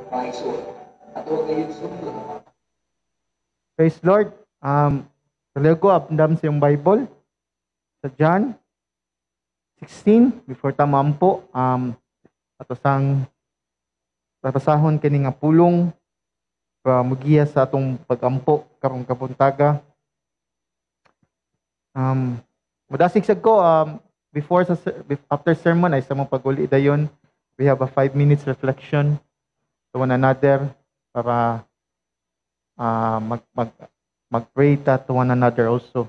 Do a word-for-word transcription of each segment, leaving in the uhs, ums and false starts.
Praise Lord. Um, talaga ko, apandam sa yung Bible. Sa John sixteen, before tamampo, um, atasang tatasahon kini nga pulong pa mugiya sa atong pagampo karong kapuntaga. Um, madasig sad ko, um, before sa after sermon ay sa mong paguli dayon, we have a five minutes reflection to one another para uh, mag mag mag-pray ta to one another also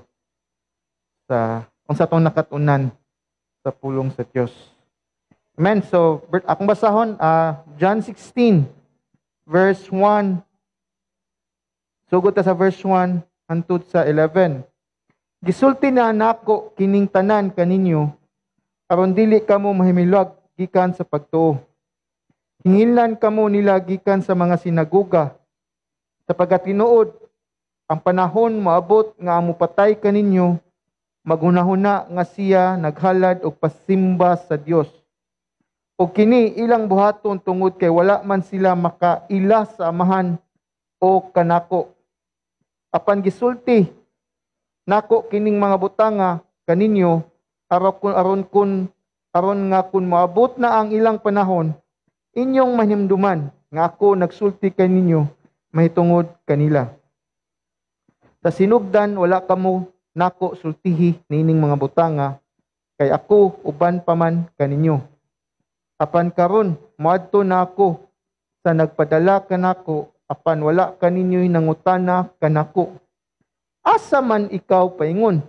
sa kung sa atong nakatunan sa pulong sa Dios. Amen. So, akong basahon, uh, John sixteen, verse one. Sugod ta sa verse one hangtod sa eleven. Gisulti na nako kining tanan kaninyo, aron dili kamo mahimilog gikan sa pagtuo. Hingilan kamo nila gikan sa mga sinagoga, sapagat tinuod ang panahon moabot nga amo patay kaninyo, maghunahuna nga siya naghalad og pasimba sa Dios. O kini ilang buhaton tungod kay wala man sila makaila sa amahan o kanako. Apan gisulti nako kining mga butanga kaninyo aron kun aron kun aron nga kun moabot na ang ilang panahon, inyong mahimduman nga ako nagsulti kaninyo mahitungod kanila. Sa sinugdan wala kamo nako sultihi nining mga butanga, kay ako uban pa man kaninyo. Apan karon moadto na ako sa nagpadala kanako, apan wala kaninyo'y nangutana kanako. Asa man ikaw paingon?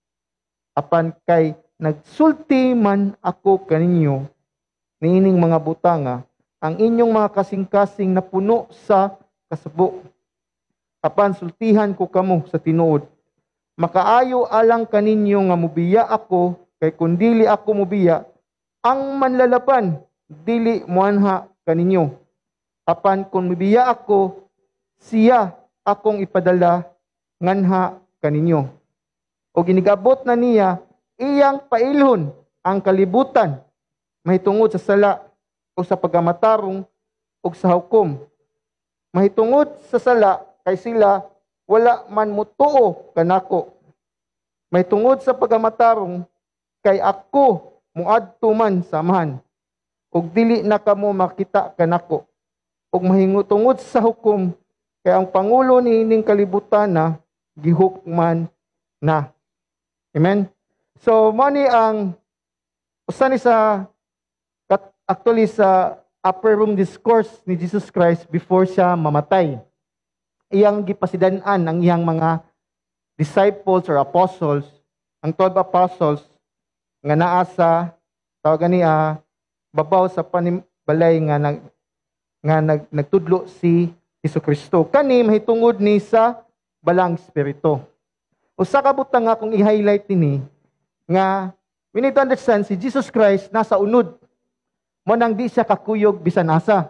Apan kay nagsulti man ako kaninyo niining mga butanga, ang inyong mga kasing-kasing na puno sa kasabo. Apan sultihan ko kamo sa tinuod, makaayo alang kaninyo nga mubiya ako, kay kun dili ako mubiya, ang manlalaban dili moanha kaninyo. Apan kun mubiya ako, siya akong ipadala nganha kaninyo. O ginigabot na niya, iyang pailhon ang kalibutan, mahitungod sa sala o sa pagamatarong o sa hukom. Mahitungod sa sala, kay sila wala man mutuo kanako. Mahitungod sa pagamatarong, kay ako muadto man sa amahan, ug dili na kamo makita kanako. Ug mahingutungod sa hukom, kay ang pangulo niining kalibutan na gihukman na. Amen. So mo ni ang usa ni sa actually sa upper room discourse ni Jesus Christ before siya mamatay. Iyang gipasidan-an ang iyang mga disciples or apostles, ang twelve apostles nga naa sa tawagan niya babaw sa panimbalay nga nag nga nag, nagtudlo si Hesukristo. Kani mahitungod ni sa balang espiritu. Usa ka butang nga kung i-highlight ini nga we need to understand si Jesus Christ nasa unod. Mo nang di siya kakuyog bisan asa.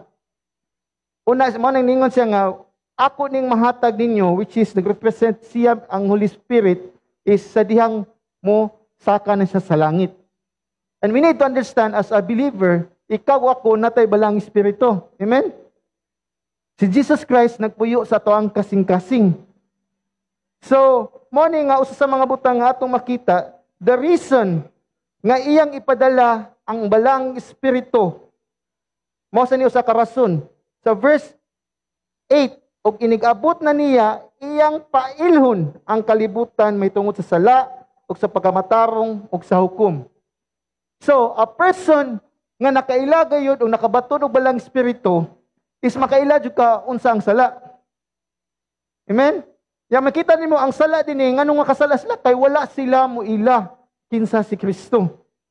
Una mo nang ningon siya nga ako ning mahatag ninyo, which is nag-represent siya ang Holy Spirit, is sa dihang mo saka na siya sa langit. And we need to understand as a believer, ikaw ako natay balang espiritu. Amen? Si Jesus Christ nagpuyo sa toang kasing-kasing. So, mo ni nga usa sa mga butang nga atong makita, the reason nga iyang ipadala ang balang espiritu, mo sa niyo sa karason. Sa verse eight, og inigabot na niya, iyang pailhon ang kalibutan may tungod sa sala, o sa pagkamatarong, o sa hukom. So, a person nga nakaila gayud o nakabaton og balang espiritu is makaila jud ka unsa ang sala. Amen? Ya makita nimo ang sala dinhi nganong nga kasala sila kay wala sila moila kinsa si Kristo.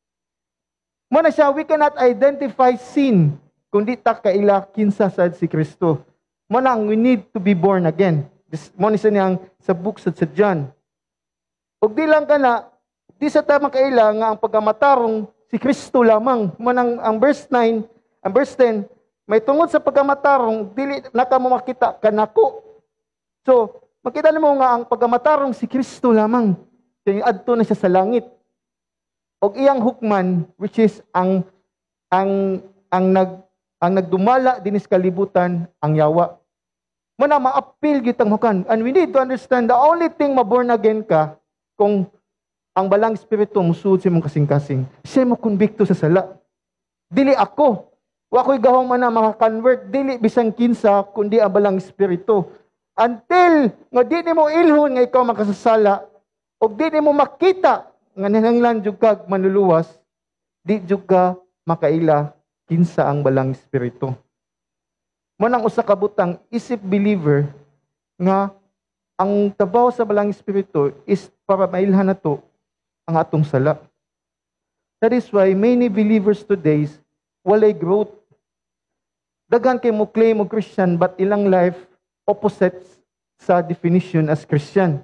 Mo na siya, we cannot identify sin kundi ta kaila kinsa sad si Kristo. Mo na we need to be born again. Mo ni sa niyang sa book sa John. Ug di lang kana, di sa ta makaila nga ang pagamatarong si Kristo lamang. Mo nang ang verse nine, ang verse ten, may tungod sa pagamatarong dili na kamo makita kanako. So, makita nimo nga ang pagamatarong si Kristo lamang. Kay adto na siya sa langit. Og iyang hukman, which is ang ang ang nag ang nagdumala din sa kalibutan ang yawa. Mana ma-appeal gitang hukan. And we need to understand the only thing ma-born again ka kung ang balang espiritu musud sa mong kasing-kasing. Siya mo konbikto sa sala. Dili ako. Wa ko'y gahong man na maka-convert. Dili bisang kinsa kundi ang balang espiritu. Until nga di ni mo ilhon nga ikaw makasasala o di ni mo makita nga nananglan jud kag manluluwas, di jud ka makaila kinsa ang balang espiritu. Mo nang usa ka butang isip believer nga ang tabaw sa balang espiritu is para mailhan nato ang atong sala. That is why many believers today walay growth. Daghan kay mo claim mo Christian but ilang life opposite sa definition as Christian.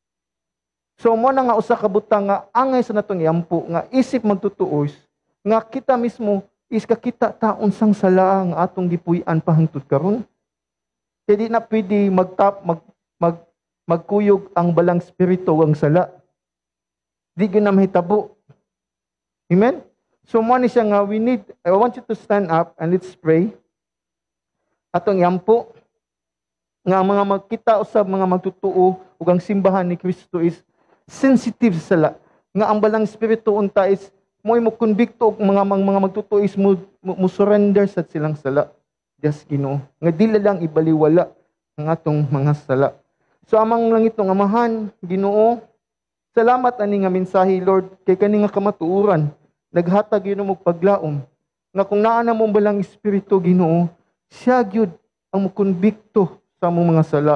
So mo na nga usa ka butang nga angay sa natong iampo nga isip magtutuos nga kita mismo is kakita taon sang sala ang atong gipuy-an pahangtod karon. Kaya di na pwede magtap mag, mag magkuyog ang balang espiritu ang sala. Di gyud na mahitabo. Amen. So mo ni siya nga we need I want you to stand up and let's pray. Atong iampo nga mga magkita usab mga magtutuo ug ang simbahan ni Kristo is sensitive sa sala. Nga ang balang espiritu unta is mo'y mo konbikto og mga mga, mga magtutuo is mo, mo, mo surrender sa silang sala. Just Ginoo. Nga dili lang ibaliwala ang atong mga sala. So amang lang itong amahan, Ginoo, salamat ani nga mensahe Lord kay kani nga kamatuoran. Naghatag Ginoo mo paglaom. Nga kung naa na mo balang espiritu Ginoo, siya gyud ang mo konbikto sa among mga sala.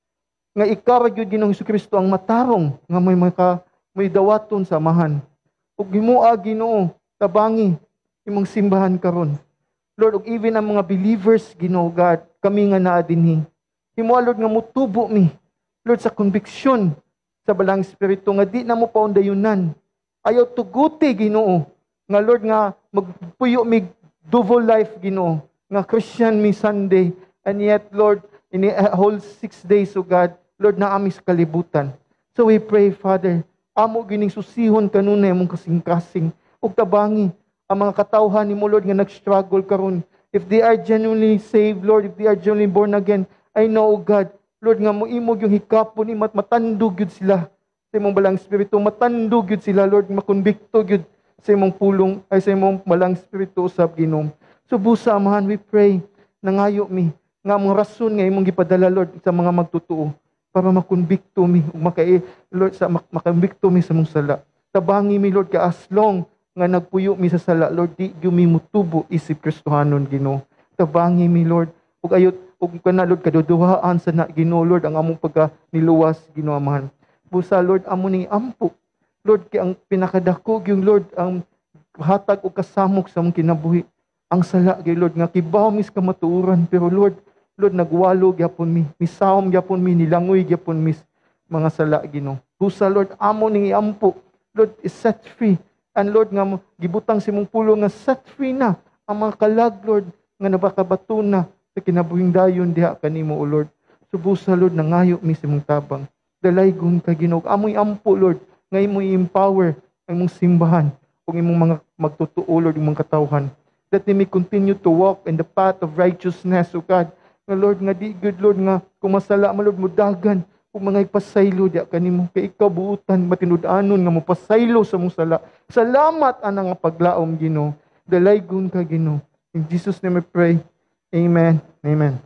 Nga ikaw gyud Ginoong Jesucristo ang matarong nga may maka may dawaton sa amahan. Ug himuha Ginoo tabangi imong simbahan karon. Lord, ug even ang mga believers Ginoo God, kami nga naa dinhi. Himuha Lord nga mutubo mi. Lord sa conviction sa balang espiritu nga di na mo paundayunan. Ayaw tuguti Ginoo nga Lord nga magpuyo mi double life Ginoo nga Christian mi Sunday and yet Lord in a whole six days, O God, Lord, na amis kalibutan. So we pray, Father, amo gining susihon kanunay mong kasing-kasing, ug tabangi ang mga katawhan ni mo, Lord, nga nag-struggle karon. If they are genuinely saved, Lord, if they are genuinely born again, I know, O God, Lord, nga mo imog yung hikapon, imat matandog yun sila sa imong balang espiritu, matandog yun sila, Lord, makonbikto yun sa imong pulong, ay sa imong balang espiritu usab Ginoo. So busa, amahan, we pray, nangayo mi, nga mong rason nga imong gipadala Lord sa mga magtutuo para makonbikto mi makai Lord sa mak- makonbikto mi sa mong sala. Tabangi mi Lord ka as long nga nagpuyo mi sa sala Lord di gyud mi mutubo isip Kristohanon Ginoo. Tabangi mi Lord ug ayot ug kana Lord kaduduhaan sa na Ginoo Lord ang among pagka niluwas Ginoo amahan. Busa Lord amo ning ampo. Lord kay ang pinakadako yung Lord ang hatag og kasamok sa among kinabuhi. Ang sala kay Lord nga kibaw mis kamatuoran pero Lord Lord, nagwalo gyapon mi, misawom gyapon mi, nilangoy gyapon mi mga sala Ginoo. Busa Lord, amo ning iampo. Lord, is set free. And Lord, nga gibutang si mong pulo nga set free na ang mga kalag, Lord, nga nabakabato na sa kinabuhing dayon diha kanimo, O Lord. So busa Lord, nangayo mi si mong tabang. Dalaygon ka Ginoo. Amoy ampo, Lord, nga imo i-empower ang imong simbahan ug imong mga magtutuo, Lord, imong katawhan. That they may continue to walk in the path of righteousness, O God. Nga Lord, nga di good Lord, nga kung masala mo Lord, mudagan, kung mga ipasaylo, diya kanimo, kay ikaw buutan, matinud-anon, nga mo pasaylo sa mong sala. Salamat anang paglaom, Ginoo. Dalaygon ka, Ginoo. In Jesus' name we pray. Amen. Amen.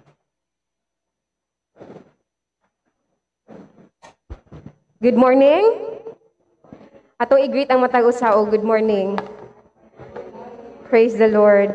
Good morning. Atong i-greet ang matag usao. Good morning. Praise the Lord.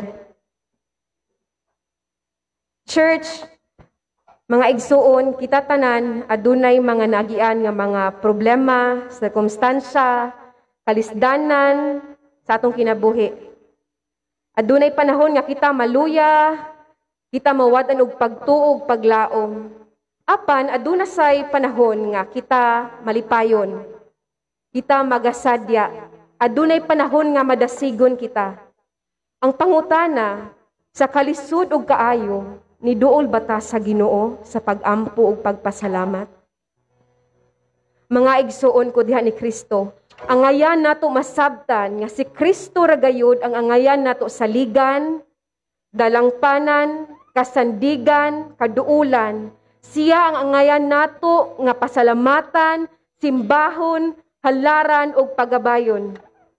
Church, mga igsuon, kita tanan, adunay mga nagian nga mga problema, sirkumstansya, kalisdanan sa atong kinabuhi. Adunay panahon nga kita maluya, kita mawadan og pagtuog, paglaom. Apan, aduna say panahon nga kita malipayon. Kita magasadya. Adunay panahon nga madasigon kita. Ang pangutana, sa kalisud og kaayo, ni duol bata sa Ginoo sa pag-ampo ug pagpasalamat. Mga igsuon ko diha ni Kristo, ang ngayan nato masabtan nga si Kristo ra gayud ang angayan nato saligan, dalangpanan, kasandigan, kaduulan. Siya ang angayan nato nga pasalamatan, simbahon, halaran ug pagabayon.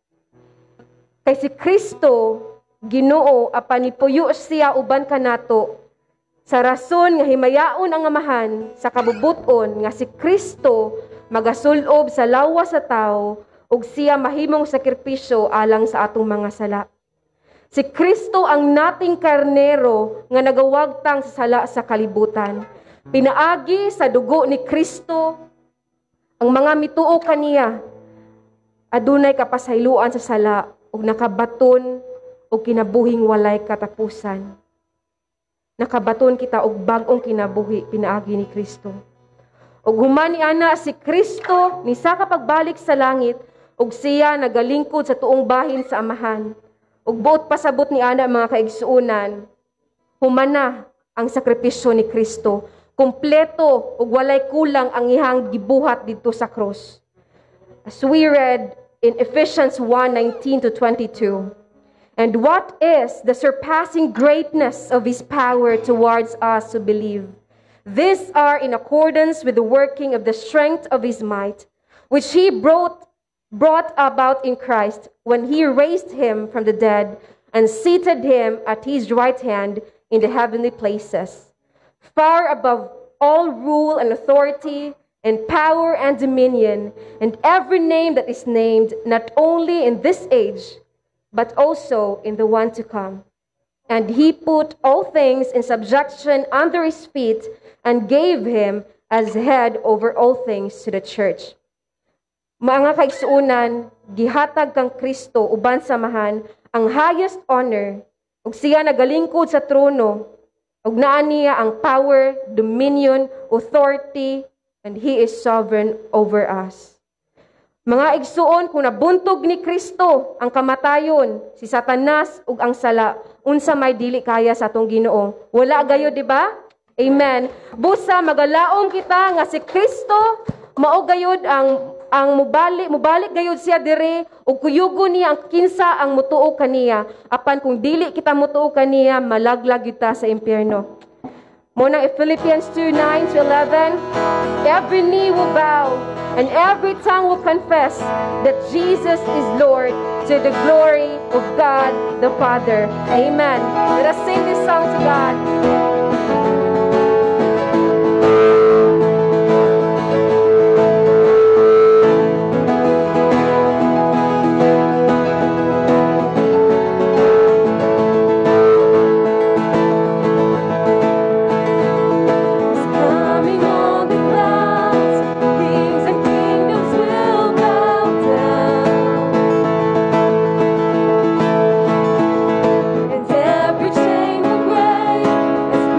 Kay si Kristo Ginoo apan nipuyo siya uban kanato sa rason nga himayaon ang amahan sa kabubuton nga si Kristo magasulob sa lawas sa tao ug siya mahimong sakripisyo alang sa atong mga sala. Si Kristo ang nating karnero nga nagawagtang sa sala sa kalibutan. Pinaagi sa dugo ni Kristo ang mga mituo kaniya adunay kapasayloan sa sala ug nakabaton og kinabuhing walay katapusan. Nakabaton kita og bag-ong kinabuhi pinaagi ni Kristo. Ug human ni ana si Kristo ni sa pagbalik sa langit ug siya nagalingkod sa tuong bahin sa amahan. Ug buot pasabot ni ana mga kaigsuonan, humana ang sakripisyo ni Kristo. Kompleto ug walay kulang ang ihang gibuhat didto sa cross. As we read in Ephesians one nineteen to twenty-two, and what is the surpassing greatness of His power towards us who believe? These are in accordance with the working of the strength of His might, which He brought, brought about in Christ when He raised Him from the dead and seated Him at His right hand in the heavenly places, far above all rule and authority and power and dominion, and every name that is named, not only in this age, but also in the one to come. And He put all things in subjection under His feet and gave Him as head over all things to the church. Mga kaigsuunan, gihatag kang Kristo uban samahan ang highest honor ug siya nagalingkod sa trono ug naa niya ang power, dominion, authority, and He is sovereign over us. Mga igsuon, kung nabuntog ni Kristo ang kamatayon, si Satanas ug ang sala, unsa may dili kaya sa atong Ginoo. Wala gayo, di ba? Amen. Busa magalaom kita nga si Kristo mao gayod ang ang mubalik mubalik gayod siya dire ug kuyugo niya ang kinsa ang mutuo kaniya. Apan kung dili kita mutuo kaniya, malaglag kita sa impyerno. Muna Philippians two nine to eleven, every knee will bow and every tongue will confess that Jesus is Lord, to the glory of God the Father. Amen. Let us sing this song to God. Every chain will break as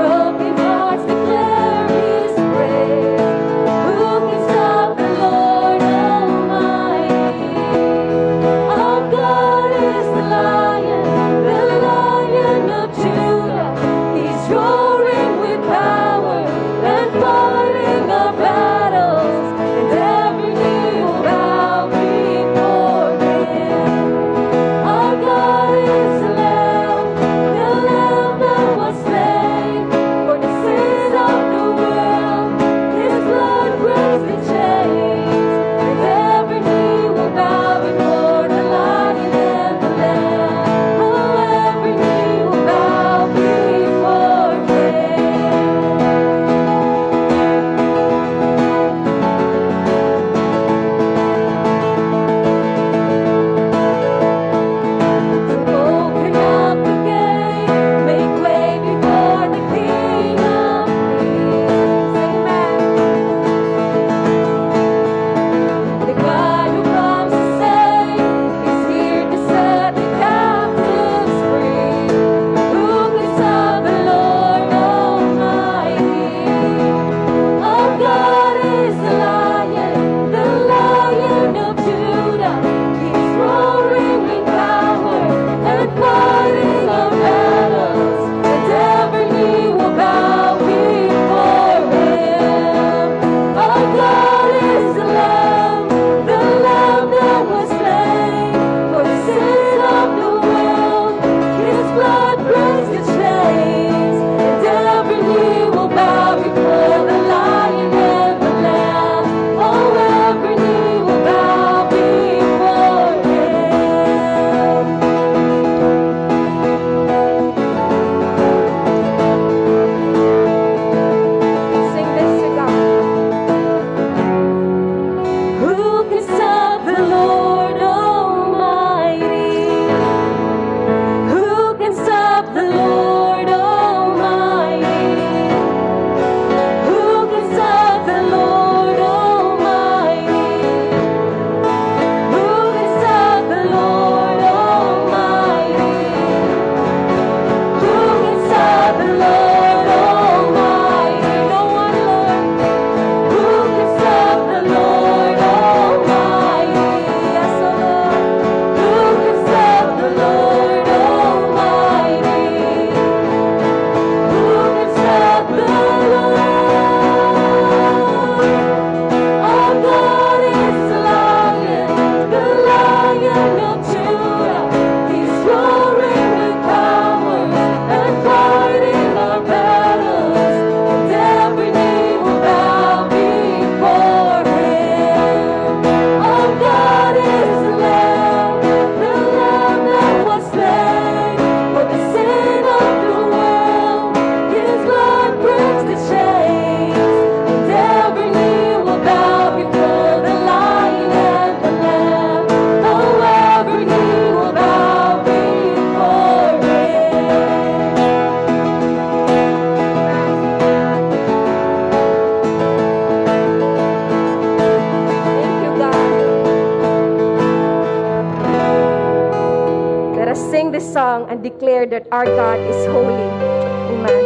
declare that our God is holy. Amen.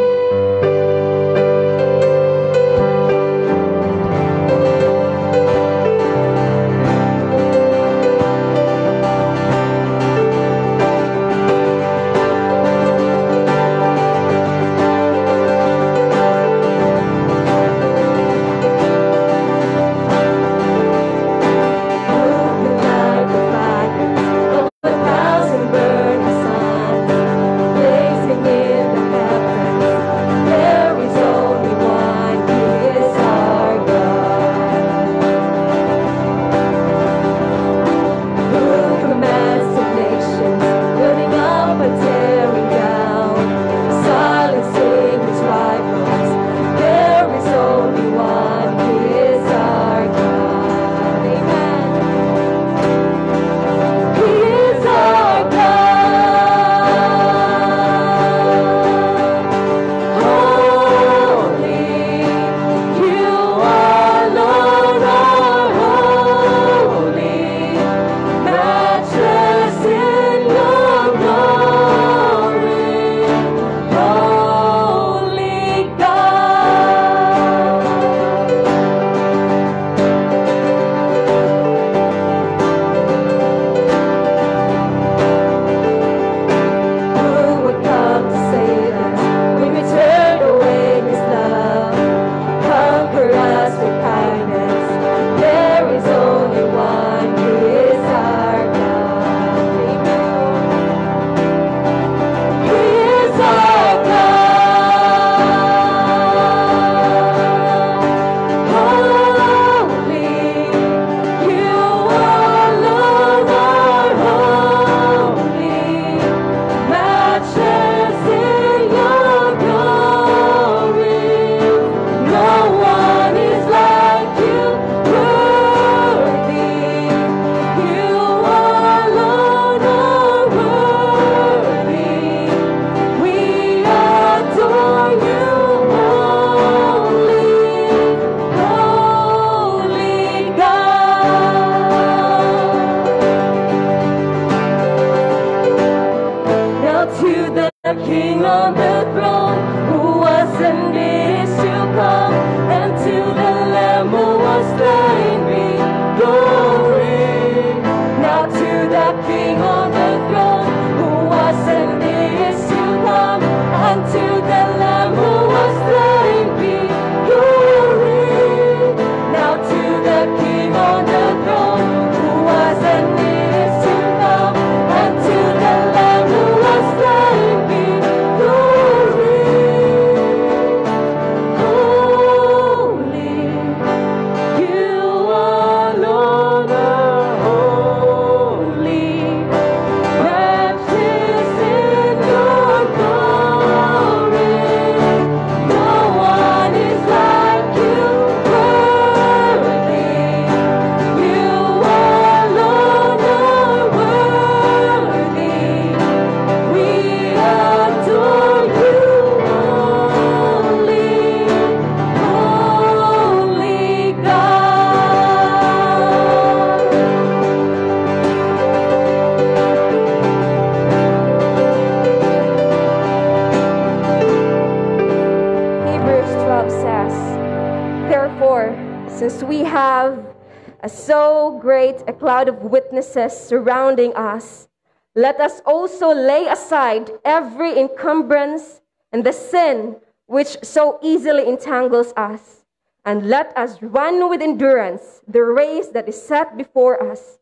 Since we have a so great a cloud of witnesses surrounding us, let us also lay aside every encumbrance and the sin which so easily entangles us, and let us run with endurance the race that is set before us,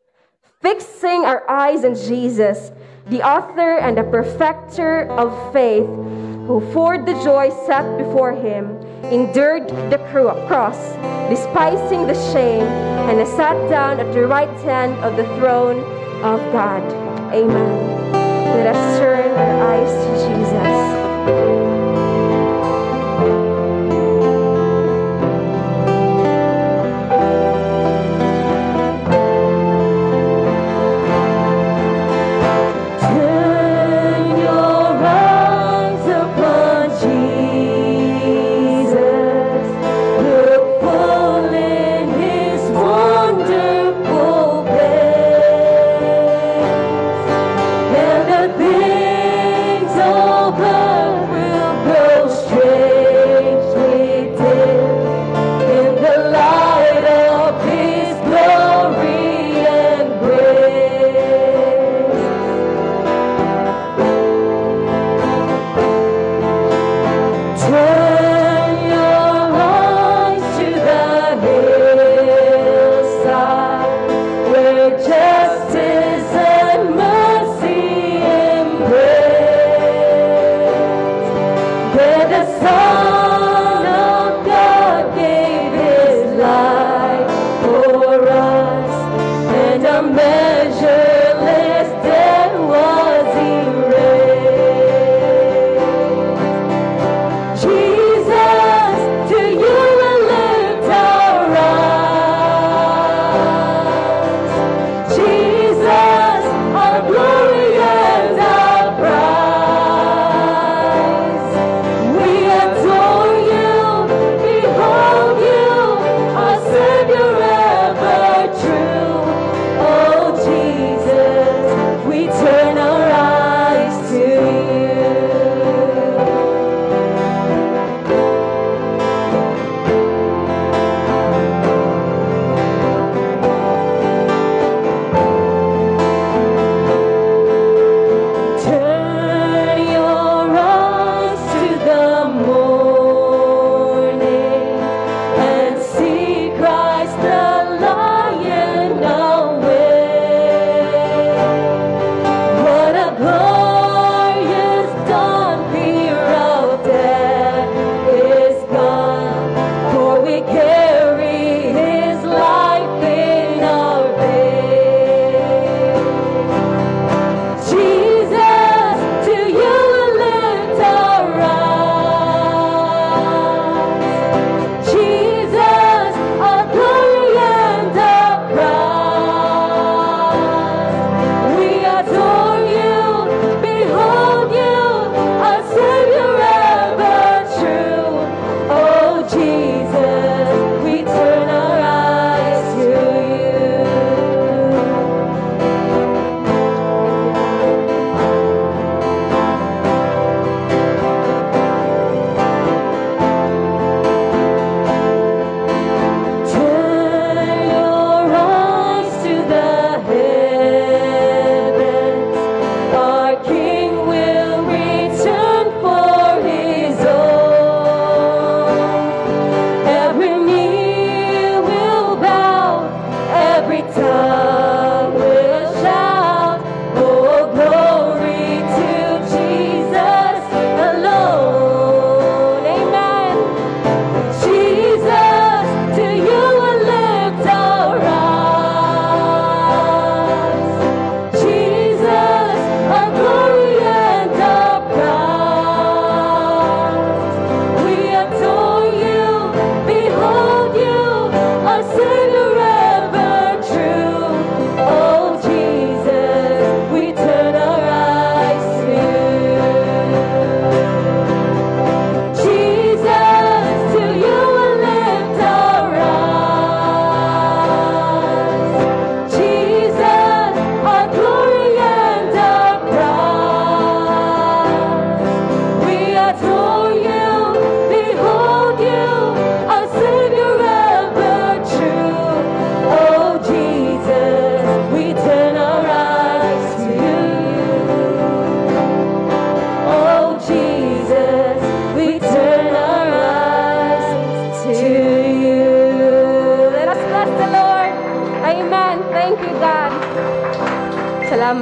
fixing our eyes on Jesus, the author and the perfecter of faith, who for the joy set before him endured the cross, despising the shame, and has sat down at the right hand of the throne of God. Amen. Let us turn our eyes to Jesus. Things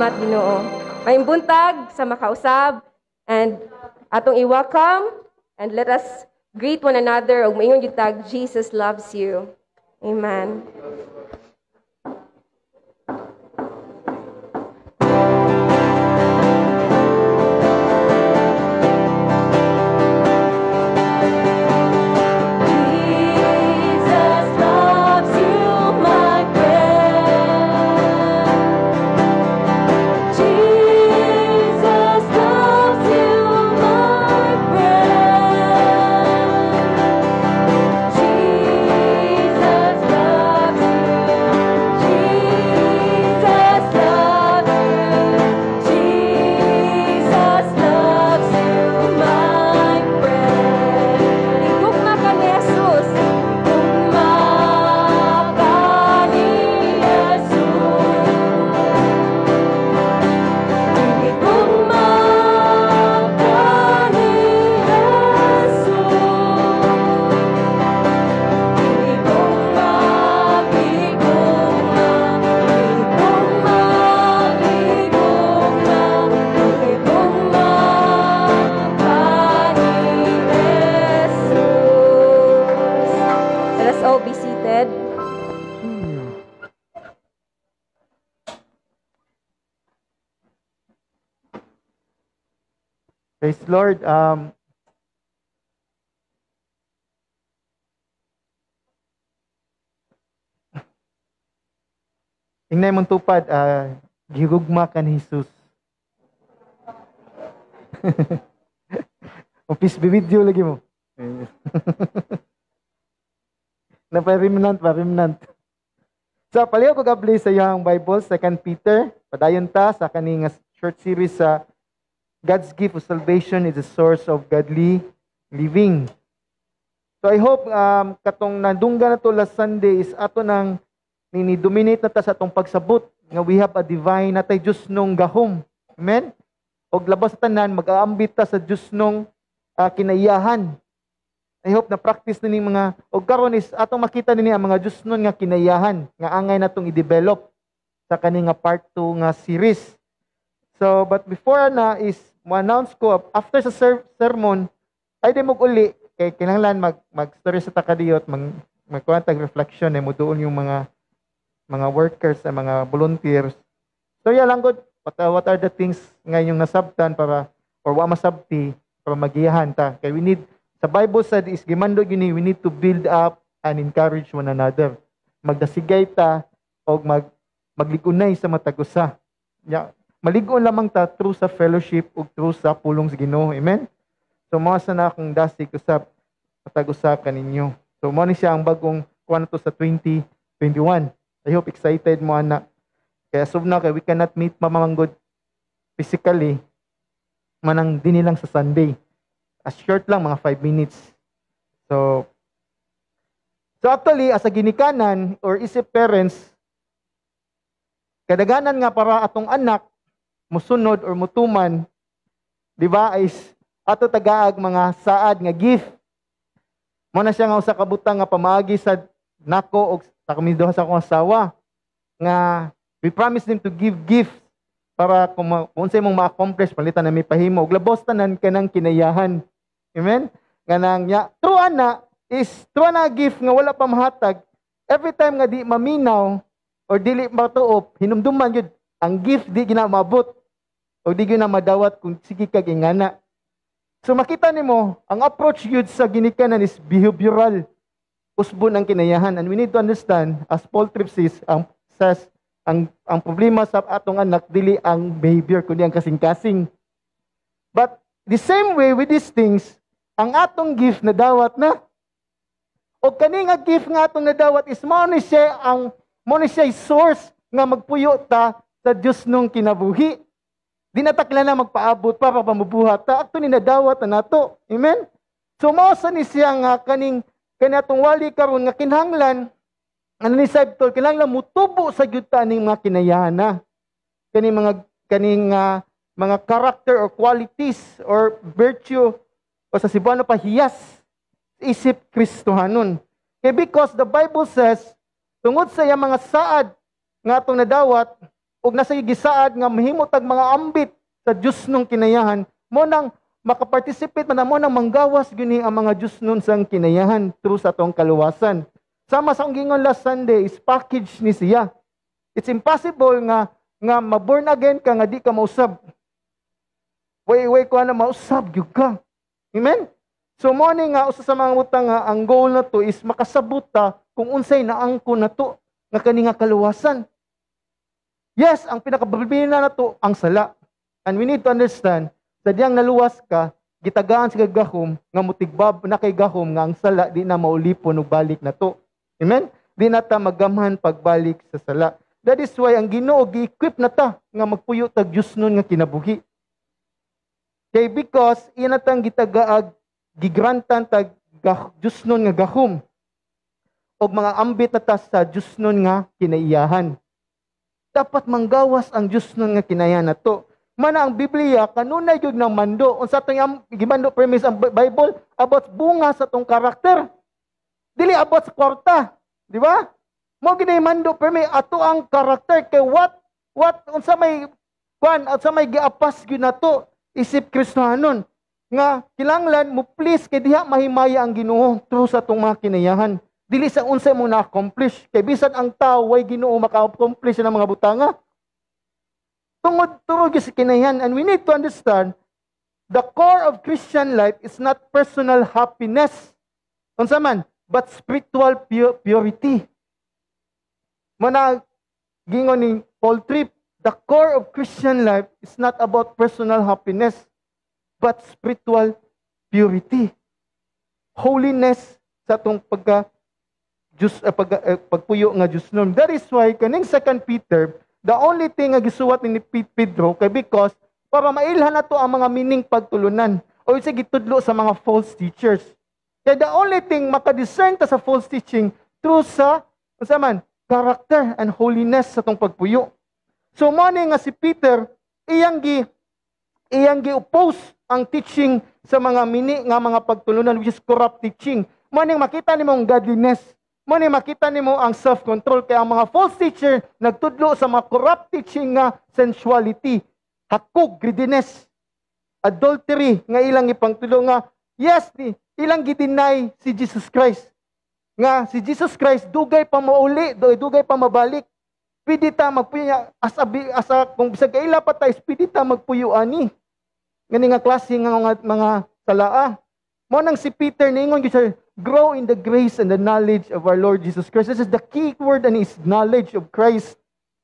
Salamat, Ginoo. Maayong buntag sa makausab and atong i-welcome and let us greet one another ug maingon gyud tag Jesus loves you. Amen. Praise the Lord. Um, Ingnay mong tupad, uh, gihugma ka ni Jesus. Opis bibidyo lagi mo. Na pa-remnant, pa-remnant. So, paliw ko gabli sa iyang Bible, Second Peter. Padayon ta sa kaning short series sa God's gift of salvation is the source of godly living. So I hope um, katong nandungga na to last Sunday is ato nang nini-dominate na ta sa atong pagsabot nga we have a divine natay Diyos nung gahom. Amen? Og labas sa tanan, mag-aambit ta sa Diyos nung uh, kinaiyahan. I hope na practice na ning mga, og karon is atong makita nini ang mga Diyos nun nga kinaiyahan, nga angay natong i-develop sa kani nga part two nga series. So, but before na is, mo-announce ko, after sa ser- sermon, ay di mo uli, kay kinahanglan mag, mag-story sa takadiyot, mag, magkuwantag reflection, eh, mo doon yung mga mga workers, eh, mga volunteers. So, yeah lang good, what, uh, what are the things ngayong nasabtan para, or wa masabti, para magiyahan ta. Kaya we need, sa Bible said is, gimando gini, we need to build up and encourage one another. Magdasigay ta, o mag, magligunay sa matagusa. Yeah. Maligon lamang ta through sa fellowship ug through sa pulong sa Ginoo. Amen? So, mga sana akong dasig usap matag-usa kaninyo. So, mo ni siya ang bagong kuwan to sa twenty twenty-one. I hope excited mo ana. Kaya subna kay we cannot meet mamamanggod physically manang dini lang sa Sunday. As short lang, mga five minutes. So, so actually, as a ginikanan or isip parents, kadaganan nga para atong anak musunod or mutuman, di ba, is ato tagaag mga saad nga gift. Mo na siya nga usa ka butang nga pamaagi sa nako og sa kami duha sa akong asawa nga we promise them to give gifts para kung unsay mong ma-accomplish palitan na may pahimo og labos tanan kanang kinayahan. Amen? Ganang ya true ana is true na gift nga wala pa mahatag. Every time nga di maminaw or dili matuop, hinumduman gyud ang gift di gina maabot. O di na madawat kung sige kag ingana. So makita nimo ang approach yun sa ginikanan is behavioral. Usbon ang kinayahan. And we need to understand, as Paul Tripp says, ang, says, ang, ang problema sa atong anak, dili ang behavior, kundi ang kasing-kasing. But the same way with these things, ang atong gift na dawat na, o kani nga gift nga atong nadawat is mo ni siya ang mo ni siya source nga magpuyo ta sa Dios nung kinabuhi. Di na takla na magpaabot para pamubuhat ta. Ato ni nadawat na nato. Amen? So, mausa ni siya nga kaning kanatong wali karon nga kinahanglan ano ni Sabtol, kinahanglan mutubo sa yuta ning mga kinayahan na. Kaning mga kaning uh, mga character or qualities or virtue o sa Cebuano pa hiyas isip Kristohanon. Kaya because the Bible says tungod sa iya mga saad nga atong nadawat ug nasa gisaad nga mahimo tag mga ambit sa Dios nung kinayahan, mo nang makaparticipate man mo nang manggawas gini ang mga Dios nun sang kinayahan through sa tong kaluwasan. Sama sa gingon last Sunday is package ni siya. It's impossible nga nga ma-born again ka nga di ka mausab. Way way ko na mausab gyud ka. Amen. So mo ni nga usa sa mga utang nga ang goal na to is makasabot ta kung unsay naangko na to nga kani nga kaluwasan. Yes, ang pinakabalbina na to ang sala. And we need to understand sa diyang naluwas ka, gitagaan sa gahom nga mutigbab na kay gahom nga ang sala di na maulipon ug balik na to. Amen? Di na ta magamhan pagbalik sa sala. That is why ang Ginoo gi-equip na ta nga magpuyo tag Dios nun nga kinabuhi. Kay because ina tang gitagaag gigrantan tag Dios nun nga gahom og mga ambit na ta sa Dios nun nga kinaiyahan. Dapat manggawas ang Dios nun nga kinayahan na to. Mana ang Biblia kanunay gyud ng mando unsa tong gimando premise ang Bible about bunga sa tong karakter. Dili about sa kwarta, di ba? Mo gid mando premise ato ang karakter kay what what unsa may kwan unsa may giapas gyud nato isip Kristiyanon nga kinahanglan mo please kay diha mahimaya ang Ginoo through sa tong mga kinayahan. Dili sa unsay mo na-accomplish kay bisan ang tawo way Ginoo maka-accomplish ng mga butanga. Tungod turog sa kinayan. And we need to understand, the core of Christian life is not personal happiness, unsa man, but spiritual pu- purity. Mana, gingon ni Paul Tripp, the core of Christian life is not about personal happiness, but spiritual purity. Holiness sa itong pagka, Diyos, uh, pag, uh, pagpuyo nga Diyos nun. That is why, kaning Second Peter, the only thing nga gisuwat ni Pedro kay because para mailhan nato ang mga mining pagtulunan o isa gitudlo sa mga false teachers. Kaya the only thing makadiscern ta sa false teaching through sa unsa man character and holiness sa tong pagpuyo. So mo ni nga si Peter iyang gi iyang gi-oppose ang teaching sa mga mini nga mga pagtulunan which is corrupt teaching. Mo ning makita nimo ang godliness. Mo ni makita nimo ang self-control kaya ang mga false teacher nagtudlo sa mga corrupt teaching nga sensuality, hakog, greediness, adultery nga ilang ipangtulo nga yes ni ilang gideny si Jesus Christ. Nga si Jesus Christ dugay pa mauli, dugay pa mabalik. Pwede ta magpuyo asa asa kung bisag kaila pa ta pwede ta magpuyo ani. Ngani nga klase nga mga, mga salaa. Mo nang si Peter ningon gyud siya grow in the grace and the knowledge of our Lord Jesus Christ. This is the key word and is knowledge of Christ.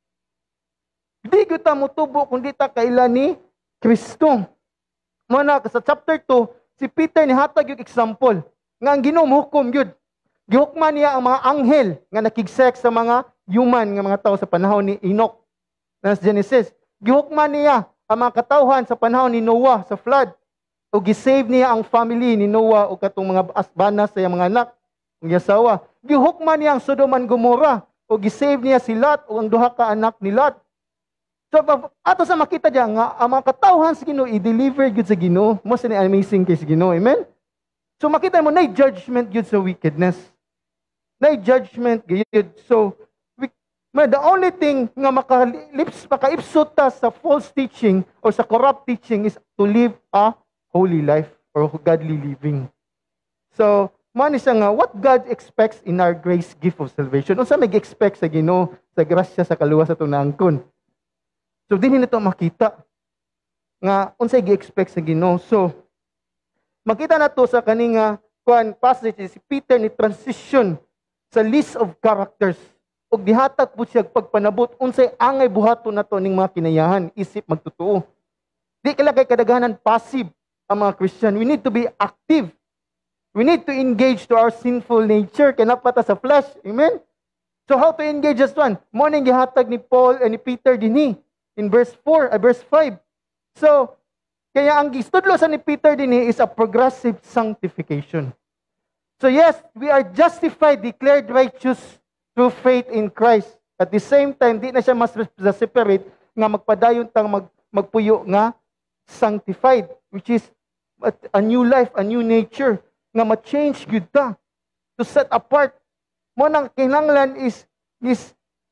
Di kita mutubo kung di ta kaila ni Kristo. Muna, sa chapter two, si Peter ni hatag yung example. Nga ang Ginoo hukom yun. Gihukman niya ang mga anghel nga nakigsex sa mga human nga mga tao sa panahon ni Enoch. Sa Genesis. Gihukman niya ang mga katawhan sa panahon ni Noah sa flood. O gisave niya ang family ni Noah o katong mga asbana sa mga anak, ang yasawa. Gihukman niya ang Sodom and Gomorrah o gisave niya si Lot o ang duha ka anak ni Lot. So ato sa makita diya nga ang mga katawhan sa Ginoo i-deliver gyud sa Ginoo. Mo sa ni amazing kay sa Ginoo. Amen. So makita mo na judgment gyud sa wickedness. Na judgment gyud. So we, the only thing nga makalips makaipsot ta sa false teaching or sa corrupt teaching is to live a holy life or godly living. So, man siya nga, what God expects in our grace gift of salvation. Unsa may expect sa Ginoo sa grasya sa kaluwas sa tunangkon. So, dinhi nito makita nga unsay gi-expect sa Ginoo. So, makita na to sa kaninga kuan passage si Peter ni transition sa list of characters ug dihatag pud siya pagpanabot unsay angay buhaton nato ning mga kinayahan isip magtotoo. Di kala kay kadaghanan passive ang mga Christian. We need to be active. We need to engage to our sinful nature. Kaya napata sa flesh. Amen? So how to engage as one? Morning gihatag ni Paul and ni Peter dinhi in verse four, uh, verse five. So, kaya ang gistudlo sa ni Peter dinhi is a progressive sanctification. So yes, we are justified, declared righteous through faith in Christ. At the same time, di na siya mas separate nga magpadayon tang mag, magpuyo nga sanctified, which is a new life, a new nature, nga ma-change gyud ta, to set apart. Mo nang kinahanglan is is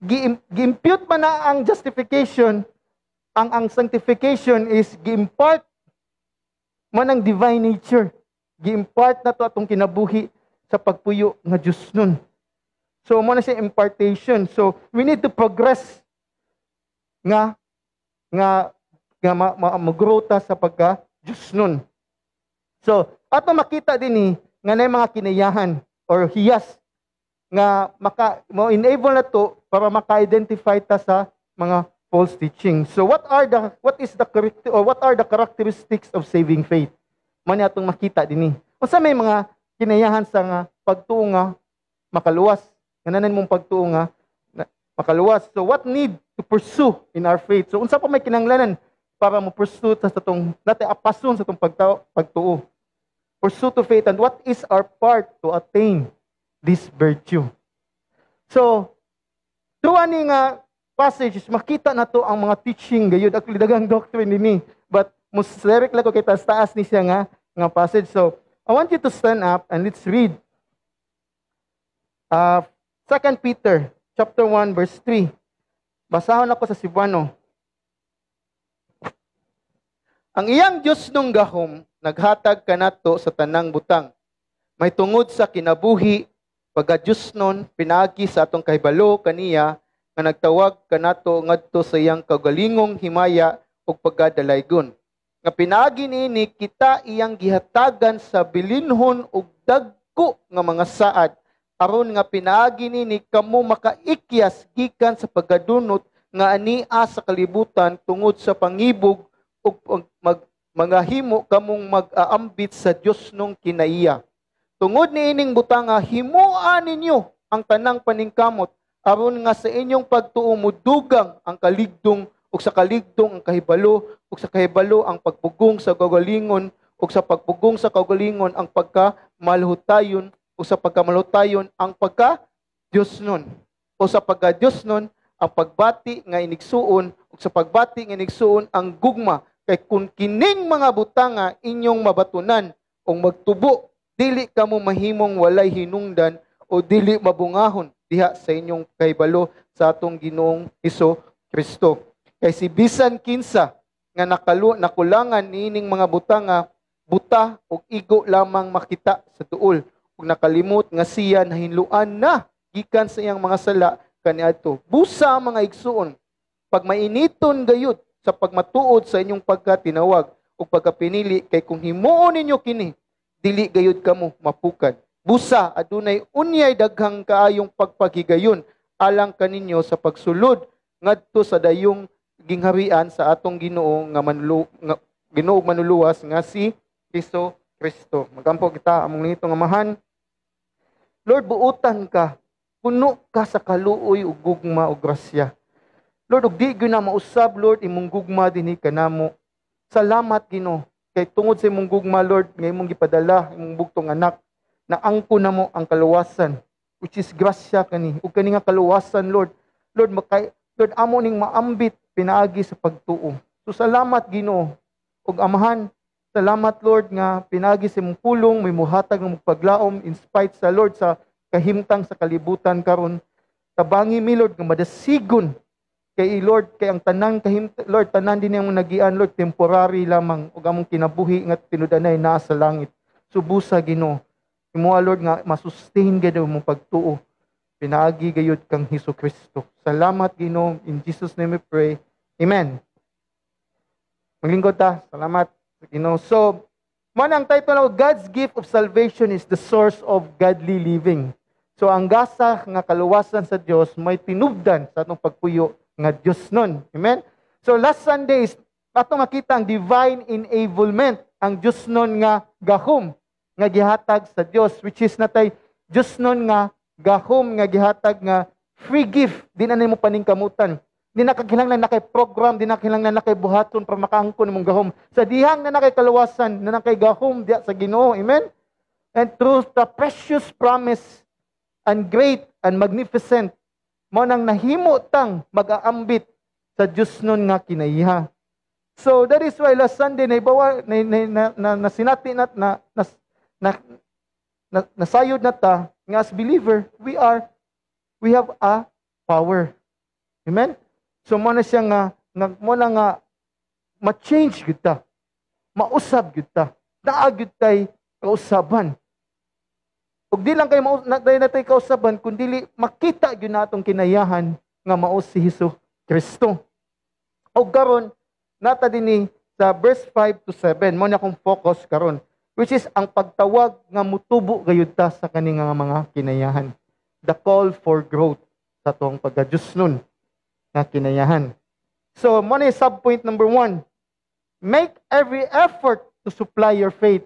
gi- gi-impute man na ang justification, ang ang sanctification is gi-impart man ang divine nature. Gi-impart na to atong kinabuhi sa pagpuyo nga Diyos nun. So, mo na siya impartation. So, we need to progress nga nga nga ma, ma, magrota sa pagka Diyos nun. So, ato makita din ni nga na mga kinayahan or hiyas nga maka mo enable na to para maka-identify ta sa mga false teaching. So, what are the what is the character or what are the characteristics of saving faith? Man atong makita din ni. Unsa may mga kinayahan sa nga pagtuo nga makaluwas. Kananan mong pagtuo nga na- makaluwas. So what need to pursue in our faith? So unsa pa may kinahanglanan para mo pursue ta sa tong nate apason sa tong pagtao pagtuo. Pursue to faith, and what is our part to attain this virtue? So through ani nga passages makita nato ang mga teaching gayud ak daghang doctrine dinhi. But most direct lang ko kay taas ni siya nga nga passage. So I want you to stand up and let's read uh, Second Peter chapter one verse three. Basahon ako sa Cebuano. Ang iyang Diyos nung gahom naghatag kanato sa tanang butang. May tungod sa kinabuhi pagka Diyos nun pinaagi sa atong kahibalo kaniya nga nagtawag kanato ngadto sa iyang kaugalingong himaya ug pagkadalaygon. Nga pinaagi niini kita iyang gihatagan sa bilinhon ug dagko nga mga saad aron nga pinaagi nini kamo makaikyas gikan sa paggadunot nga ania sa kalibutan tungod sa pangibog ug mag, mga himo kamong mag-aambit sa Dios nung kinaiya. Tungod niining butanga himuan ninyo ang tanang paningkamot aron nga sa inyong pagtuo mudugang ang kaligdong ug sa kaligdong ang kahibalo ug sa kahibalo ang pagpugong sa kaugalingon ug sa pagpugong sa kaugalingon ang pagkamalhutayon o sa pagkamalutayon ang pagka Diyos nun. O sa pagka Diyos nun, ang pagbati nga inigsuon, o sa pagbati nga inigsuon ang gugma. Kay kung kining mga butanga inyong mabatunan o magtubo, dili kamo mahimong walay hinungdan o dili mabungahon diha sa inyong kahibalo sa atong Ginoong Hesus Kristo. Kay si bisan kinsa nga nakalu nakulangan niining mga butanga, buta o igo lamang makita sa duol. Ug nakalimot nga siya nahinluan na gikan sa iyang mga sala kaniadto. Busa mga igsuon, pag mainiton gayud sa pagmatuod sa inyong pagkatinawag o pagkapinili kay kung himuon ninyo kini, dili gayud kamo mapukad. Busa adunay unyay daghang kaayong pagpaghigayon alang kaninyo sa pagsulod ngadto sa dayong gingharian sa atong Ginoo nga manlu nga Ginoo manuluwas nga si Hesus Kristo. Magampo kita among nitong amahan. Lord, buutan ka, puno ka sa kaluoy ug gugma ug grasya. Lord, ug di gyud na mausab, Lord, imong gugma dinhi kanamo. Salamat Ginoo kay tungod sa imong gugma, Lord, nga imong gipadala imong bugtong anak na angko namo ang kaluwasan, which is grasya kani. Ug kani nga kaluwasan, Lord, Lord, makay Lord, amo ning maambit pinaagi sa pagtuo. So salamat Ginoo ug amahan. Salamat, Lord, nga pinagi sa mong pulong, may muhatag ng paglaom, in spite sa Lord, sa kahimtang sa kalibutan karon. Tabangi mi, Lord, nga madasigon kay Lord, kay ang tanang kahimtang, Lord, tanan din yung nagian, Lord, temporary lamang, o among kinabuhi nga tinudanay naa sa langit. Subusa, Ginoo. Imuha, Lord, nga masustain gayud mong pagtuo. Pinaagi gayud kang Hesus Kristo. Salamat, Ginoo. In Jesus' name we pray. Amen. Maglingkod ta. Salamat. You know, so, man ang title ng God's gift of salvation is the source of godly living. So, ang gasa nga kaluwasan sa Dios may tinubdan sa atong pagpuyo nga Dios nun. Amen? So, last Sunday is atong makita ang divine enablement, ang Dios nun nga gahom nga gihatag sa Dios, which is natay Dios nun nga gahom nga gihatag nga free gift, di na nimo paningkamutan. Di na kakinahanglan na kay program, di na kinahanglan na kay buhaton para makaangkon mong gahom. Sa dihang na na kay kaluwasan, na na kay gahom diya sa Ginoo. Amen? And through the precious promise and great and magnificent, mo nang nahimo tang mag-aambit sa Diyos nun nga kinaiha. So that is why last Sunday na ibawa na, na, na, na, na sinati nat na na, na, na nasayod na ta nga as believer, we are we have a power. Amen? So mo na siya nga, nga mo na nga ma-change gyud ta. Mausab gyud ta. Naa gyud tay kausaban. Ug di lang kay mao na natay kausaban kundi makita gyud natong kinayahan nga mao si Hesus Kristo. Og karon nata dinhi sa verse five to seven mo na akong focus karon, which is ang pagtawag nga mutubo gayud ta sa kani nga mga kinayahan. The call for growth sa tuong pagka-Diyos nun na kinayahan. So, mo na subpoint number one. Make every effort to supply your faith.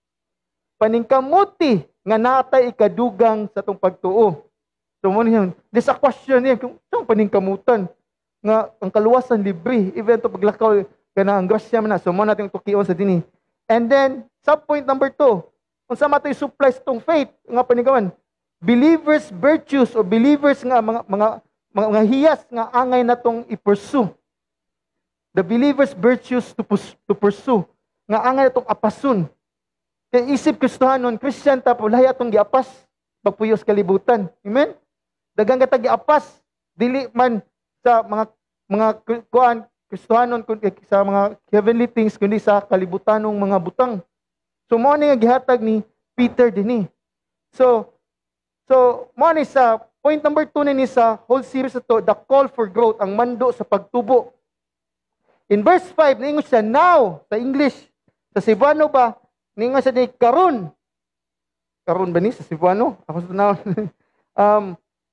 Paningkamuti nga natay ikadugang sa tong pagtuo. So, mo na yun. This a question niya, kung saan paningkamutan? Nga, ang kaluwasan libre. Even to paglakaw ka na ang grasya man na. So, mo natin tukion sa dini. And then, subpoint number two. Kung saan matay supply sa tong faith, nga paningkaman, believers virtues o believers nga mga mga mga, mga hiyas nga angay natong i-pursue. The believers virtues to pus, to pursue nga angay natong apasun. Kay isip Kristohanon, Christian ta pulay atong giapas pagpuyos kalibutan. Amen. Daghang katag giapas dili man sa mga mga kuan Kristohanon kundi sa mga heavenly things kundi sa kalibutanong mga butang. So mo ni nga gihatag ni Peter dinhi. So So, mo ni sa point number two ni sa whole series ito, the call for growth, ang mando sa pagtubo. In verse five, ningon siya, now, sa English. Sa Cebuano ba, ningon siya ni karon. Karon ba ni sa Cebuano? Ako sa now. um,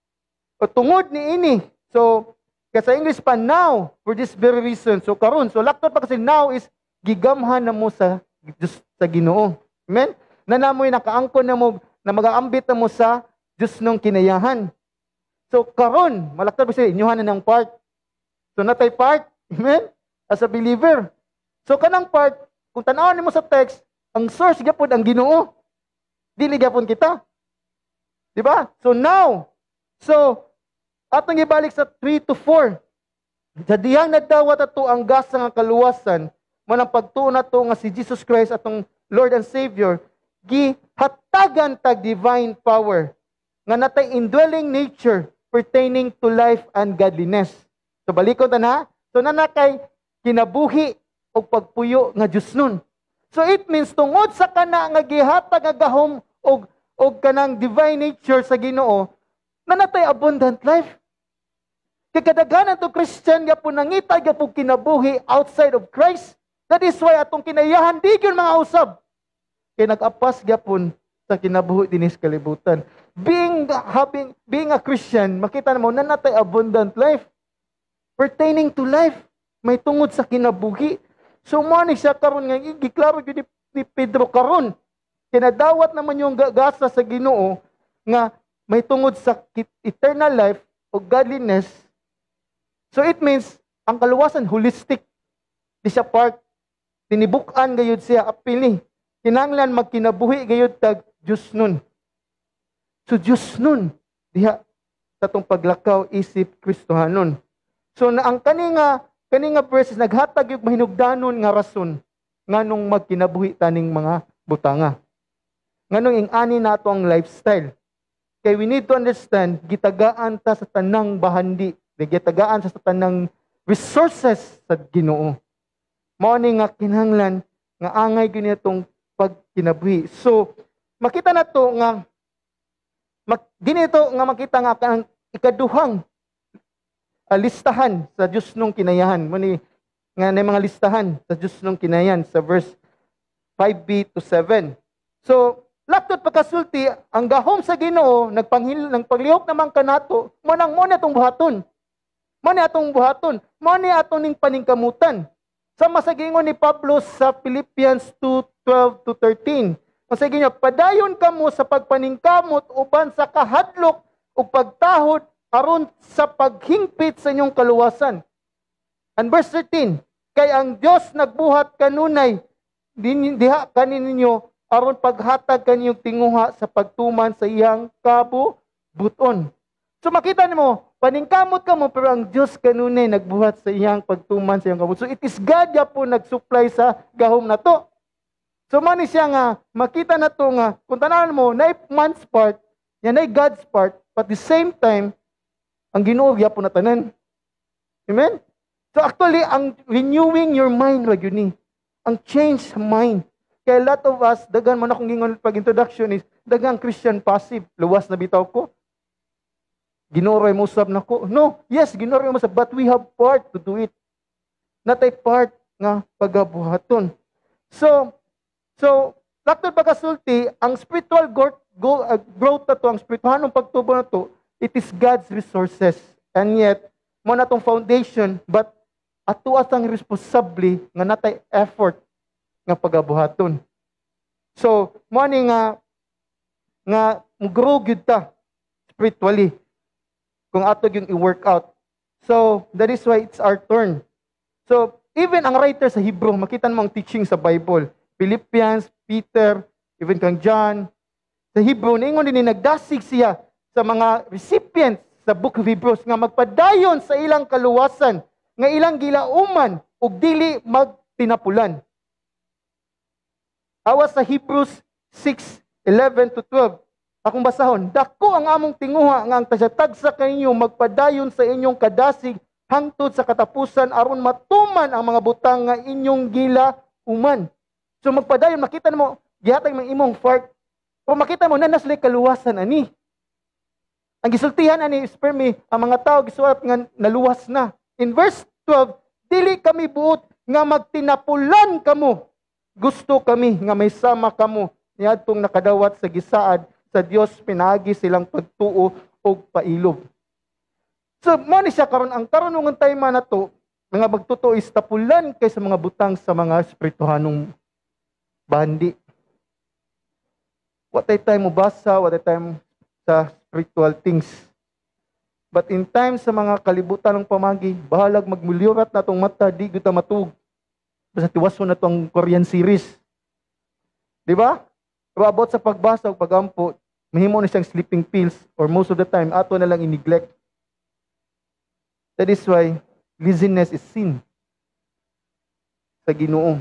o tungod ni ini. So, kasi sa English pa, now, for this very reason. So, karon. So, laktot pa kasi now is gigamhan na mo sa, sa Ginoo. Amen? Na namoy nakaangkon na mo, na mag-aambit na mo sa Diyos nung kinayahan. So, karon, malaktan ba siya, inyuhan na ng part. So, natay part, amen, as a believer. So, kanang part, kung tanawan mo sa text, ang source gyapon ang Ginoo. Dili gyapon kita. Di ba? So, now, so, atong ibalik sa three to four. Sa diyang nagdawat ato ang gasa nga kaluwasan, manang pagtuo na to nga si Jesus Christ atong Lord and Savior, gihatagan tag divine power nga natay indwelling nature pertaining to life and godliness. So balikon ta na. So nanakay kinabuhi o pagpuyo nga Dios nun. So it means tungod sa kana nga gihatag nga gahom og og kanang divine nature sa Ginoo, nanatay abundant life. Kay kadaghanan to Christian gyapon nangita gyapon kinabuhi outside of Christ. That is why atong kinayahan di gyud mga usab. Kay nag-apas gyapon sa kinabuhi dinis kalibutan. Being having being a Christian, makita mo na natay abundant life pertaining to life, may tungod sa kinabuhi. So mo ni siya karon nga giklaro gyud ni Pedro karon. Kinadawat naman yung gasa sa Ginoo nga may tungod sa eternal life o godliness. So it means ang kaluwasan holistic. Di siya part tinibukan gayud siya apili. Kinanglan magkinabuhi gayud tag Diyos nun. So Diyos nun, diha sa tong paglakaw isip Kristohanon. So na ang kaninga kaninga verses naghatag yung mahinugdanon nga rason nganong magkinabuhi taning mga butanga. Nganong ing-ani nato ang lifestyle. Kay we need to understand gitagaan ta sa tanang bahandi, gitagaan sa tanang resources sa Ginoo. Mao ni nga kinahanglan nga angay gyud nitong pagkinabuhi. So makita na to nga mak, dinito nga makita nga ang ikaduhang uh, listahan sa Diyos nung kinayahan. Muni nga na mga listahan sa Diyos nung kinayahan sa verse five b to seven. So, laktot pagkasulti, ang gahom sa Ginoo nagpanghil nang paglihok naman kanato, mo nang mo na tong buhaton. Mo ni atong buhaton, mo ni atong ning paningkamutan. Sama sa gingon ni Pablo sa Philippians two twelve to thirteen. Kasi ganyan, padayon kamo sa pagpaningkamot uban sa kahadlok o pagtahod aron sa paghingpit sa inyong kaluwasan. And verse thirteen, kay ang Dios nagbuhat kanunay diha kaninyo aron paghatag kaninyong tinguha sa pagtuman sa iyang kabubuton. So makita nimo, paningkamot kamo pero ang Dios kanunay nagbuhat sa iyang pagtuman sa iyang kabubuton. So it is God po nagsupply sa gahom na to. So mani siya nga, makita na to nga, kung tanawan mo, na man's part, yan ay God's part, but at the same time, ang Ginoo gyapon na tanan. Amen? So actually, ang renewing your mind, wag yun eh. Ang change sa mind. Kaya a lot of us, dagan mo na kung gingon pag-introduction is, dagang Christian passive. Luwas na bitaw ko. Ginoroy mo sab na ko. No, yes, ginoroy mo sab, but we have part to do it. Natay part nga pagabuhaton. So, so, laktod pagkasulti, ang spiritual growth, go, uh, growth na to, ang spiritualong pagtubo na to, it is God's resources. And yet, mo na tong foundation, but ato atang responsably nga natay effort nga pagabuhaton. So, mo ni nga nga grow gyud ta spiritually kung ato yung i-work out. So, that is why it's our turn. So, even ang writer sa Hebrew, makita mo ang teaching sa Bible. Philippians, Peter, even kang John. Sa Hebrew, ningon din nagdasig siya sa mga recipients sa Book of Hebrews nga magpadayon sa ilang kaluwasan, nga ilang gilauman, ug dili magtinapulan. Awas sa Hebrews six, eleven to twelve. Akong basahon, dako ang among tinguha nga ang tagsatagsa kaninyo magpadayon sa inyong kadasig hangtod sa katapusan aron matuman ang mga butang nga inyong gila uman. So magpadayon, makita mo, gihatag mang imong fart. O makita mo, nanaslay kaluwasan ani. Ang gisultihan ani, spermi, ang mga tao gisuat nga naluwas na. In verse twelve, dili kami buot nga magtinapulan kamo. Gusto kami nga may sama kamo niadtong nakadawat sa gisaad sa Dios pinagi silang pagtuo o pailob. So, mo ni siya karon ang karon ng time na to, mga magtuto is tapulan kay sa mga butang sa mga espirituhanong bandi. What ay time mo basa, what ay time sa spiritual things. But in time sa mga kalibutan ng pamagi, bahalag magmulyurat na tong mata, di kita matug. Basta tiwaso na tong Korean series. Di ba? Pero about sa pagbasa o pagampo, mahimo na siyang sleeping pills or most of the time, ato na lang i-neglect. That is why laziness is sin sa Ginoo.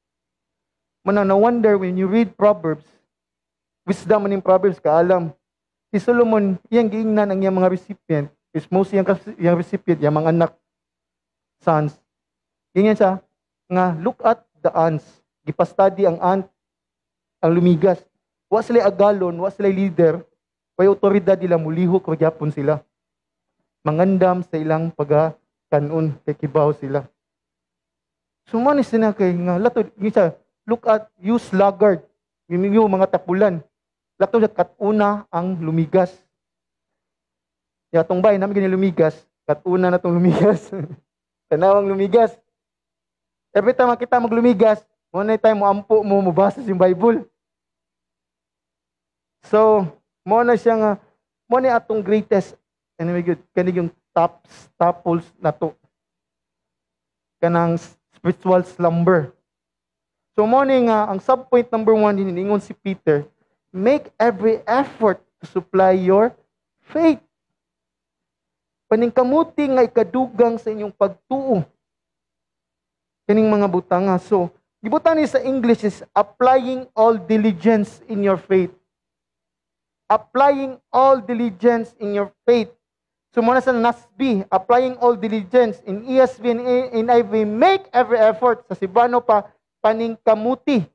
Mana na wonder when you read Proverbs, wisdom in Proverbs kaalam. Si Solomon, iyang giingnan ang iyang mga recipient, is most iyang, iyang recipient, iyang mga anak, sons. Ganyan siya, nga look at the ants. Gipastadi ang ant, ang lumigas. Wa sila agalon, wa sila leader, kaya otoridad nila mulihok magyapon sila. Mangandam sa ilang pagakanon, kay kibaw sila. Sumanis na kay nga lato gisa look at you sluggard, yung mga tapulan. Lato sa katuna ang lumigas. Ya tong bay namin gani lumigas, katuna na tong lumigas. Tanawang lumigas. Every time kita maglumigas, mo na time mo ampo mo mubasa yung Bible. So, mo na siya nga, mo na atong greatest, anyway good, kanig yung top staples na to. Kanang spiritual slumber. So, mo na nga, ang subpoint number one, hiningon si Peter, make every effort to supply your faith. Paningkamuti nga ikadugang sa inyong pagtuo. Kaning mga butanga. So, gibutan ni sa English is applying all diligence in your faith. Applying all diligence in your faith. So muna sa N A S B, applying all diligence. In E S V and N I V, make every effort. Sa Cebuano pa, paningkamuti.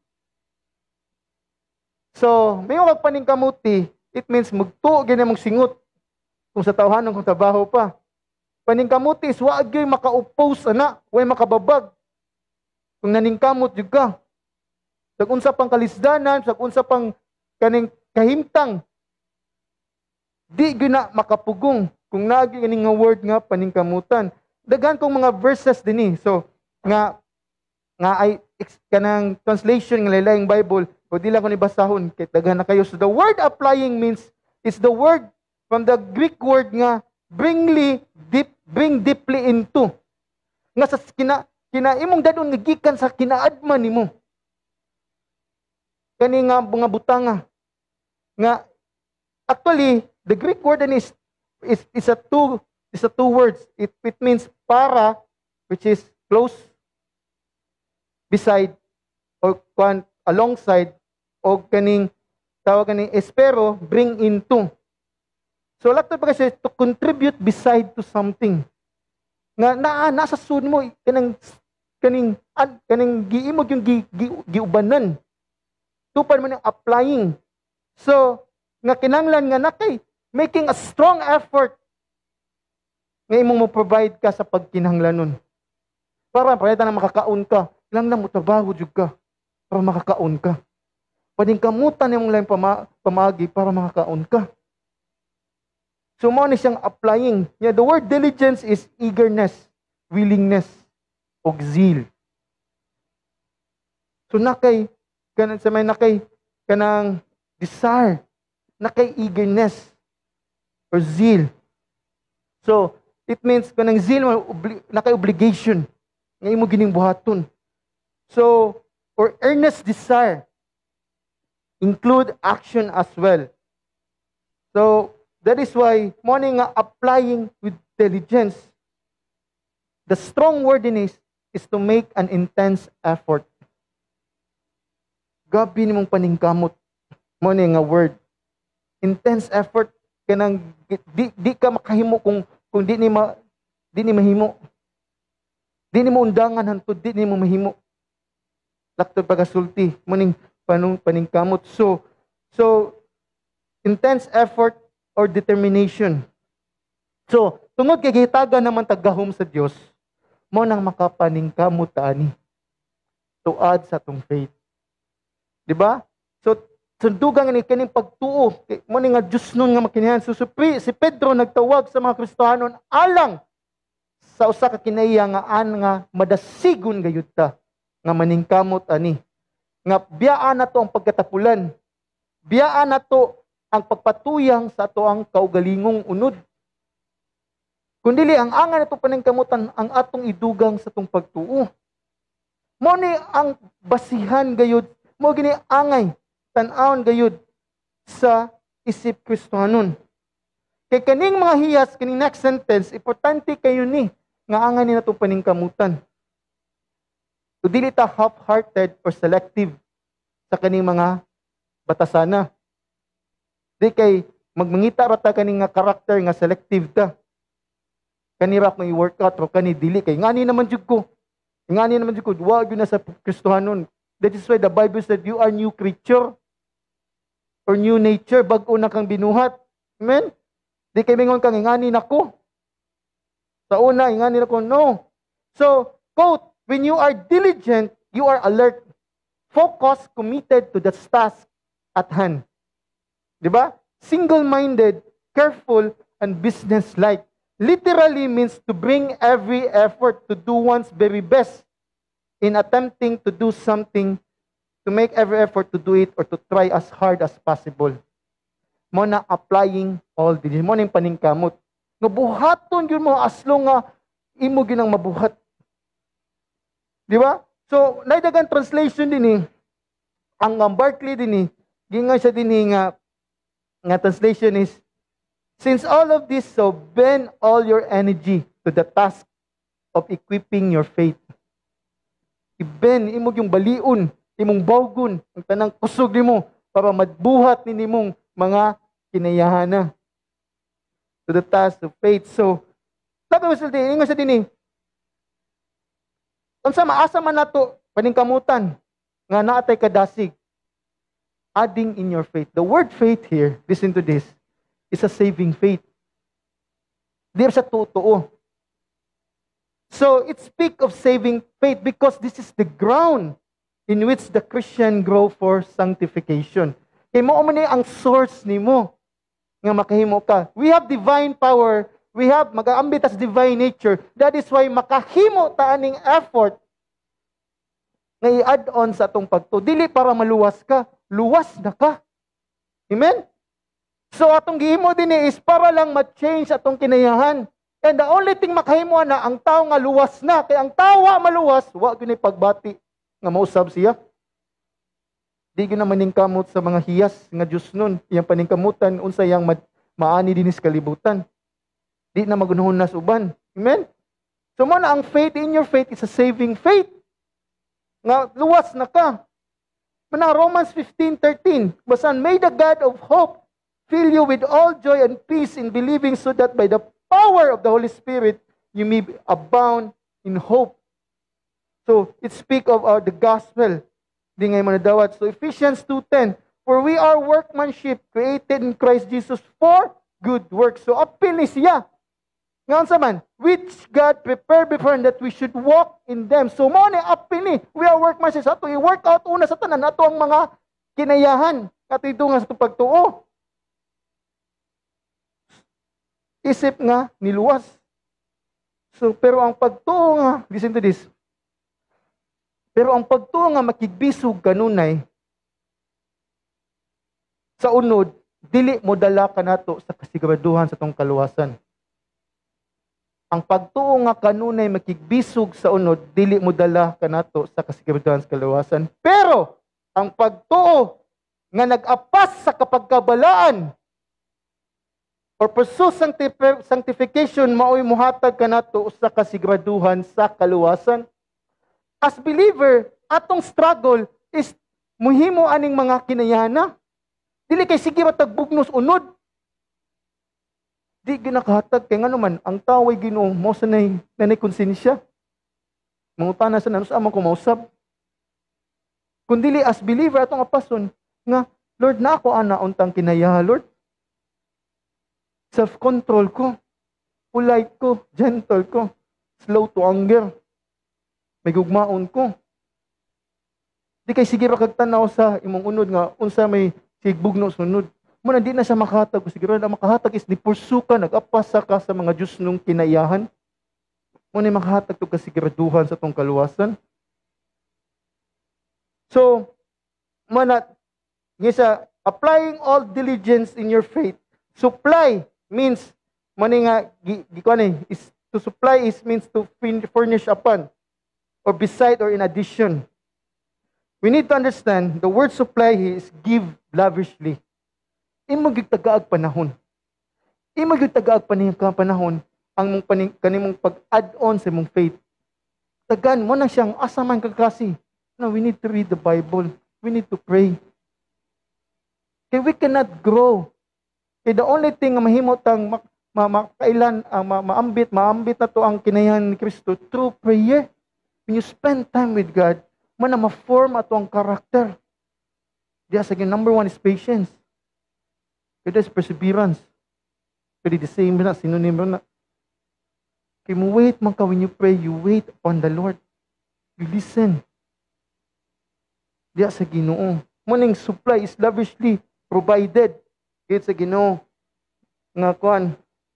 So, may mga paningkamuti, it means magtuo gina mong singot. Kung sa tawhanon kung trabaho pa. Paningkamuti is wag yung maka-oppose ana, way makababag. Kung naningkamot yung ka. Sa unsa pang kalisdanan, sa unsa pang kaning kahimtang, di gina makapugong kung nagi kaning nga word nga paningkamutan. Daghan kong mga verses din eh. So, nga, nga ay kanang translation ng lalayang Bible, o di lang ko nibasahon, kahit daghan na kayo. So, the word applying means, is the word from the Greek word nga, bringly, deep, bring deeply into. Nga sa kina, kina imong dadon nga gikan sa kinaadman nimo. Kani nga mga butanga. Nga, actually, the Greek word is is is a two is a two words. It it means para, which is close, beside, or kwan, alongside, o kaning tawag kaning espero, bring into. So lakto pa kasi to contribute beside to something. nga naa nasa sud mo kanang kaning ad, kaning giimog yung gi, gi, giubanan. Tupan man ang applying. So, nga kinanglan nga nakay making a strong effort nga imong mo provide ka sa pagkinahanglanon. Para pwede na makakaon ka, ilang na mo trabaho jud ka para makakaon ka. Pwedeng kamutan yung lang pama, pamagi para makakaon ka. So, mo ni siyang applying. Yeah, the word diligence is eagerness, willingness, o zeal. So, nakay, kanang sa may nakay, kanang desire, nakay eagerness, or zeal. So, it means, kanang zeal, nakay obligation, nga imo gining buhaton. So, or earnest desire, include action as well. So, that is why, morning nga applying with diligence. The strong word in is, is to make an intense effort. Gabi ni mong paningkamot. Morning nga word. Intense effort. Kanang, di, di ka makahimo kung, kung di ni, ma, di ni mahimo. Di ni mo undangan hantod, di ni mo mahimo. Laktod pagasulti. Morning, panong paningkamot. So, so, intense effort or determination. So, tungod kay gitaga naman taggahom sa Dios, mo nang makapaningkamot ani tuad sa tong faith. Di ba? So, sundugan ni kaning pagtuo, mo ni nga Dios nun nga makinahan. So, si Pedro nagtawag sa mga Kristohanon alang sa usa ka kinaiya nga an nga madasigon gayud ta nga maningkamot ani. Nga biyaan na to ang pagkatapulan. Biyaan na to ang pagpatuyang sa ato ang kaugalingong unod. Kundili ang angan nato paningkamutan ang atong idugang sa tong pagtuo. Mo ni ang basihan gayud, mo gini angay tan-awon gayud sa isip Kristohanon. Kay kaning mga hiyas, kaning next sentence, importante kayo ni nga angan ni nato paningkamutan. So, dili ta half-hearted or selective sa kaning mga batasana. Di kay magmangita ra ta kaning nga karakter nga selective ta. Kanira ko i-workout ro kani dili kay ngani naman jud ko. Ngani naman jud ko wa gyud na sa Kristohanon. That is why the Bible said you are new creature or new nature, bag-o na kang binuhat. Amen. Di kay mingon kang ngani nako. Sa una ngani nako no. So, quote, when you are diligent, you are alert, focused, committed to the task at hand. Diba? Single-minded, careful, and business-like. Literally means to bring every effort to do one's very best in attempting to do something, to make every effort to do it or to try as hard as possible. Mo na applying all this. Mo na yung paningkamot. Nga buhaton yun mo aslo nga imo ginang mabuhat. Di ba? So, naidagan translation din eh. Ang um, Barclay din eh. Gingan siya din eh nga, nga translation is, since all of this, so bend all your energy to the task of equipping your faith. I-bend, imog yung baliun, imong bawgon, ang tanang kusog ni mo, para madbuhat ni nimong mga kinayahana. To the task of faith. So, sabi mo sa din, ingon sa din eh, kung sa maasa man nato, paningkamutan, nga naatay kadasig, adding in your faith. The word faith here, listen to this, is a saving faith. Di sa totoo. So, it speaks of saving faith because this is the ground in which the Christian grow for sanctification. Kaya mo man ang source ni mo nga makahimo ka. We have divine power. We have mag-aambit as divine nature. That is why makahimo ta aning effort nga i-add on sa atong pagto. Dili para maluwas ka. Luwas na ka. Amen? So atong gihimo din is para lang ma-change atong kinayahan. And the only thing makahimo na ang tao nga luwas na. Kaya ang tao maluwas, wa gyud pagbati nga mausab siya. Di gyud na maningkamot sa mga hiyas nga Dios nun. Iyang paningkamutan unsa yang ma- maani dinis kalibutan. Di na magunahon nas uban. Amen? So mo na ang faith in your faith is a saving faith. Nga luwas na ka. Manang Romans fifteen thirteen, basan, may the God of hope fill you with all joy and peace in believing so that by the power of the Holy Spirit, you may abound in hope. So, it speak of uh, the gospel. Di ngay manadawat. So, Ephesians two ten, for we are workmanship created in Christ Jesus for good works. So, apil ni siya. Ngayon sa man, which God prepared beforehand that we should walk in them. So, mo ni apil ni, we are workmanship. Sa ito, i-work out una sa tanan, ato ang mga kinayahan. Ato ito nga sa ito pagtuo. Isip nga, niluwas. So, pero ang pagtuo nga, listen to this, pero ang pagtuo nga makigbisog kanunay, sa unod, dili mo dala ka nato sa kasiguraduhan sa tong kaluwasan. Ang pagtuo nga kanunay makigbisog sa unod, dili mo dala ka nato sa kasiguraduhan sa kaluwasan. Pero, ang pagtuo nga nag-apas sa kapagkabalaan, or pursue sanctif- sanctification, mao'y muhatag ka nato sa kasiguraduhan sa kaluwasan. As believer, atong struggle is muhimo aning mga kinayana. Dili kay sige matagbugnos unod. Di ginakahatag kay ngano man ang tao ay Ginoo mo sa nay nanay konsensya. Mangutana sa nanos amang kumausab. Kun dili as believer atong apason nga Lord na ako ana untang kinaya Lord. Self-control ko, polite ko, gentle ko, slow to anger. May gugmaon ko. Di kay sige ra kag tanaw sa imong unod nga unsa may sigbugno sunod. Muna di na siya makahatag. Siguro na makahatag is ni pursu ka, nag-apasa ka sa mga Diyos nung kinayahan. Muna makahatag to kasiguraduhan sa tong kaluwasan. So, muna, ngisa, applying all diligence in your faith. Supply means, muna nga, gikuan eh, is, to supply is means to furnish upon, or beside, or in addition. We need to understand, the word supply is give lavishly. Imo gyud tagaag panahon. Imo gyud tagaag panahon ang mong paning kanimong pag-add on sa imong faith. Tagan mo na siyang asa man ka klase. No, we need to read the Bible. We need to pray. Kay we cannot grow. Kay the only thing nga mahimot ang ma, ma, makailan ang ma, maambit, maambit na to ang kinayahan ni Kristo through prayer. When you spend time with God, man na ma-form ato ang character. Diya sa number one is patience. It is perseverance. Pero the same na, synonym na. Kaya mo wait man ka when you pray, you wait upon the Lord. You listen. Diya sa Ginoo. Maning supply is lavishly provided. Diya sa Ginoo. Nga kuan.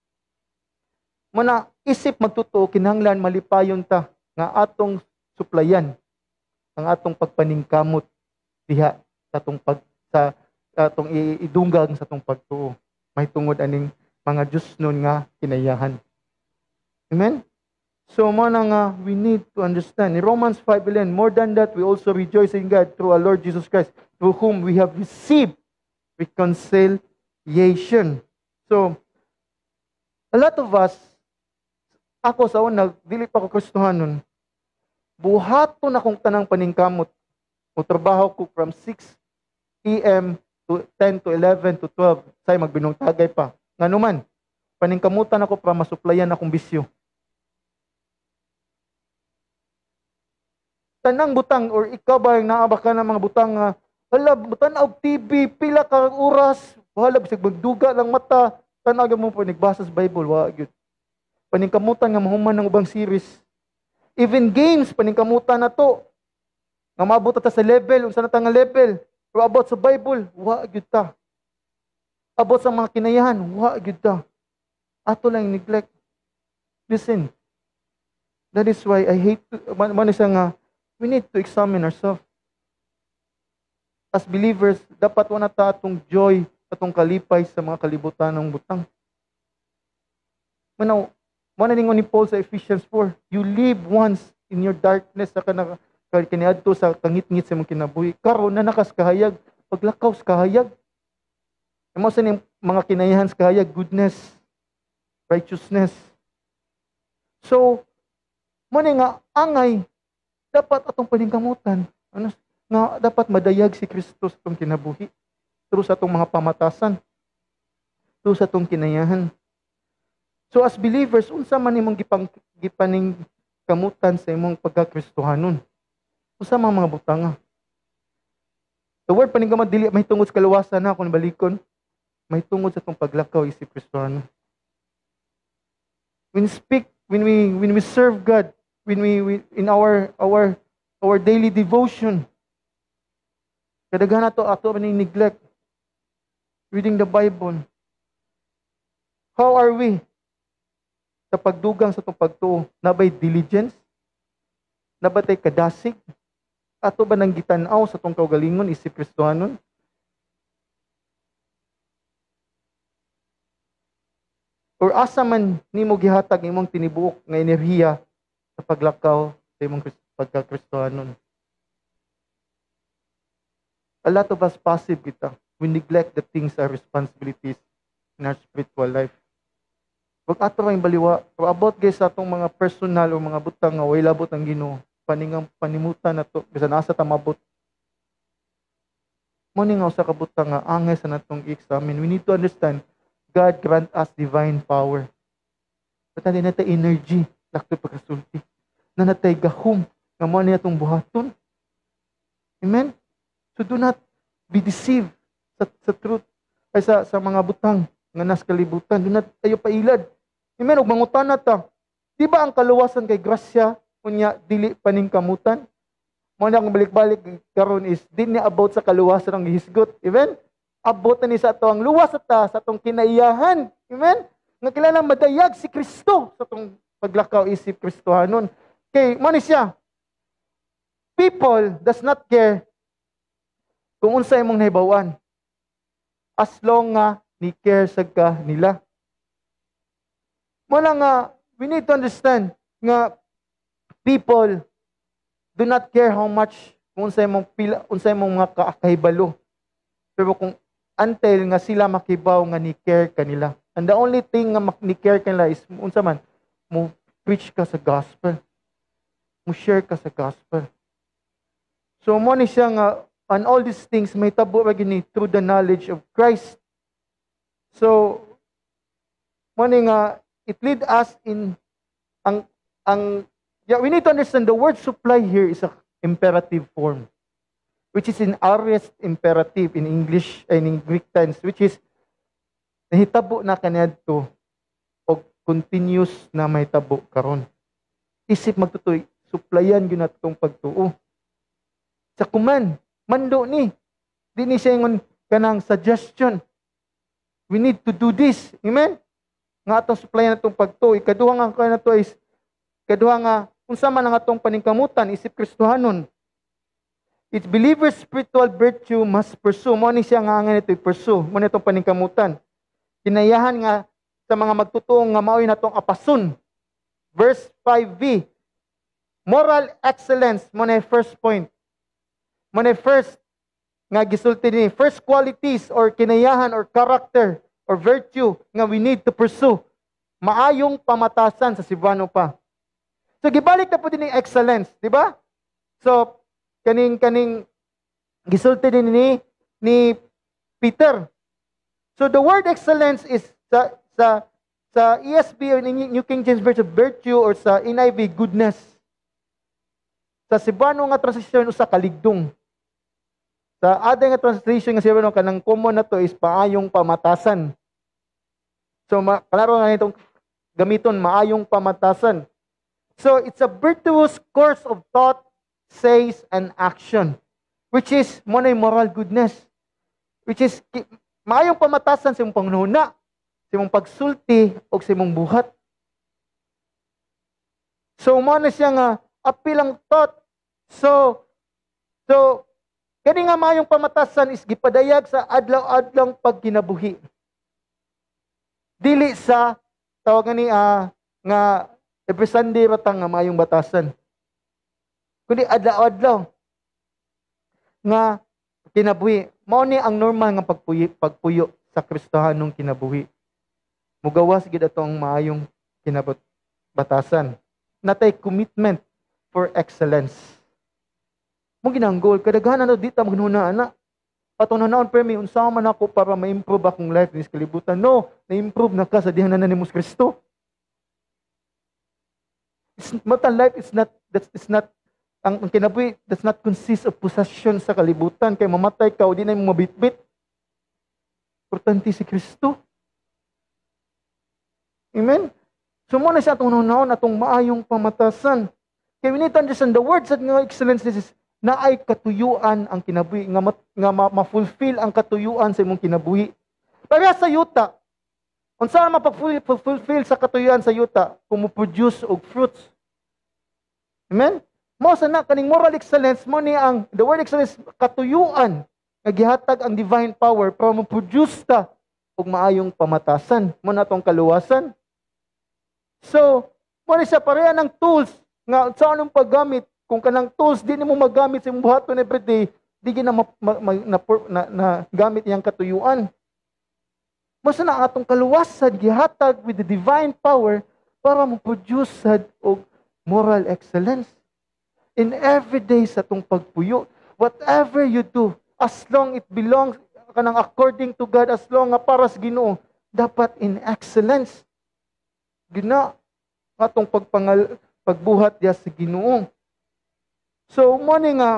Mana isip magtuto, kinahanglan malipayon ta nga atong suplayan ang atong pagpaningkamot diha sa atong pag sa atong idunggang sa atong pagtuo. May tungod aning mga Diyos nun nga kinayahan. Amen? So, mo na nga, we need to understand. In Romans five eleven, more than that, we also rejoice in God through our Lord Jesus Christ, through whom we have received reconciliation. So, a lot of us, ako sa una, dili pa ko Kristohan nun, buhaton akong tanang paningkamot. O trabaho ko from six p.m. to ten to eleven to twelve. Say, magbinong tagay pa. Nga naman, paningkamutan ako para masuplayan akong bisyo. Tanang butang, or ikaw ba yung naabak ka ng mga butang, uh, hala, butang og T V, pila ka oras, hala, bisag magduga lang mata, tanag mo po, nagbasa sa Bible, wag yun. Paningkamutan nga mahuman ng ubang series. Even games, paningkamutan na to. Nga maabot ta sa level, unsa na ta nga level. Pero about sa Bible, wag yun ta. About sa mga kinayahan, wag yun ta. Ato lang neglect. Listen. That is why I hate, to, man, man isa nga, we need to examine ourselves. As believers, dapat wala ta atong joy, atong kalipay sa mga kalibutan ng butang. Manaw, mana ningon ni Paul sa Ephesians four, you live once in your darkness sa kanang kaniadto sa kangit-ngit sa mong kinabuhi. Karon na nakas kahayag, paglakaw sa kahayag. Amo sa ning mga kinayahan sa kahayag, goodness, righteousness. So, mo nga angay dapat atong paningkamutan. Ano nga dapat madayag si Kristo sa atong kinabuhi through sa atong mga pamatasan, through sa atong kinayahan. So as believers, unsa man imong gipang gipaning kamutan sa imong pagkakristohanon? Unsa man mga butanga? The word paningkamot dili may tungod sa kaluwasan na kung balikon, may tungod sa tong paglakaw isip Kristohano. When we speak, when we when we serve God, when we, we in our our our daily devotion, kadaghan nato ato man neglect reading the Bible. How are we sa pagdugang sa itong pagtuo? Nabay diligence? Nabatay kadasig? Ato ba nang gitanaw sa itong kaugalingon, isip Kristohanon? Or asa man nimo gihatag imong tinibuok nga enerhiya sa paglakaw sa imong pagkakristohanon? A lot of us passive kita. We neglect the things, our responsibilities in our spiritual life. Wag ato lang baliwa. So about guys sa atong mga personal o mga butang nga way labot ang Ginoo, paningang panimutan nato bisan asa ta mabot. Mo ni nga usa ka butang nga angay sa natong examine. We need to understand God grant us divine power. But na natay energy lakto pagkasulti. Na natay gahom nga mo ni atong buhaton. Amen. So do not be deceived sa, sa truth ay sa sa mga butang nga nas kalibutan. Do not tayo pailad. Amen. Og mangutana ta. Di ba ang kaluwasan kay grasya unya dili paningkamutan? Mo na akong balik-balik karon is din ni about sa kaluwasan ang gihisgot. Amen. Abot na ni sa ato ang luwas ta sa atong kinaiyahan. Amen. Nga kilalang madayag si Kristo sa atong paglakaw isip Kristohanon. Kay mo ni siya. People does not care kung unsa imong nahibawan. As long nga ni care sa ka nila. Muna nga, we need to understand nga people do not care how much kung unsa imong pila, unsa imong mga kahibalo. Pero kung until nga sila makibaw nga ni care kanila. And the only thing nga ni care kanila is unsa man mo preach ka sa gospel. Mo share ka sa gospel. So mo ni siya nga on all these things may tabo ra gini through the knowledge of Christ. So mo ni nga it lead us in ang ang yeah, we need to understand the word supply here is a imperative form, which is in aorist imperative in English and in Greek tense, which is nahitabo na kaniadto og continuous na may tabo karon. Isip magtutoy, supplyan gyud natong pagtuo. Sa kuman, mando ni. Di ni siya ingon kanang suggestion. We need to do this. Amen? Nga atong supplyan natong pagtuo. Ikaduha nga kana to is ikaduha nga unsa man ang atong paningkamutan isip Kristohanon. Its believer's spiritual virtue must pursue. Mo ni siya nga nga nito pursue. Mo ni itong paningkamutan. Kinayahan nga sa mga magtutuong nga maoy natong apasun. Verse five b. Moral excellence. Mo ni first point. Mo ni first nga gisulti ni first qualities or kinayahan or character or virtue nga we need to pursue. Maayong pamatasan sa Cebuano pa. So gibalik na po din yung excellence, di ba? So kaning kaning gisulti din ni ni Peter. So the word excellence is sa sa sa E S V or New King James Version virtue or sa N I V goodness. Sa Cebuano nga translation usa kaligdong. Sa other nga translation nga Cebuano kanang common na to is paayong pamatasan. So ma, klaro nga nitong gamiton maayong pamatasan. So it's a virtuous course of thought, says, and action, which is mo na moral goodness, which is maayong pamatasan sa imong pangunahuna, sa imong pagsulti o sa imong buhat. So mo na siya nga apil ang thought. So so kani nga maayong pamatasan is gipadayag sa adlaw-adlawng pagkinabuhi. Dili sa tawagan ni uh, nga every Sunday ratang nga maayong batasan. Kundi adlaw-adlaw nga kinabuhi. Mao ni ang normal nga pagpuyo, pagpuyo sa Kristohanong kinabuhi. Mugawas gid ato ang maayong kinabot batasan. Natay commitment for excellence. Mo ginanggol kadaghanan no dita magnuna ana. Atong nanaon permi unsa man ako para ma-improve akong life dis kalibutan. No, na-improve na ka sa dihanan ni Kristo. It's, mortal life is not, that's, it's not, ang, ang kinabuhi does not consist of possession sa kalibutan. Kaya mamatay ka, o di na mo mabitbit. Importante si Kristo. Amen? So muna siya itong naon atong maayong pamatasan. Kaya we need to understand the words at nga excellence is na ay katuyuan ang kinabuhi, nga, mat, nga ma, ma-fulfill ang katuyuan sa imong kinabuhi. Para sa yuta, kung saan mapag-fulfill sa katuyuan sa yuta, kung mo-produce og fruits. Amen? Mo sa na, kaning moral excellence, mo ni ang, the word excellence, katuyuan, nagihatag ang divine power para mo-produce ta og maayong pamatasan. Mo na itong kaluwasan. So, mo ni siya pareha ng tools, nga sa anong paggamit, kung kanang tools, di mo magamit sa imong buhaton everyday, di na, ma, ma, na, na, na gamit iyang katuyuan. Mas na atong kaluwasan, gihatag with the divine power para mo-produce sad og moral excellence. In every day sa itong pagpuyo, whatever you do, as long it belongs, kanang according to God, as long nga para sa Ginoo, dapat in excellence. Gina, atong pagpangal, pagbuhat diya sa Ginoo. So, mo ni nga,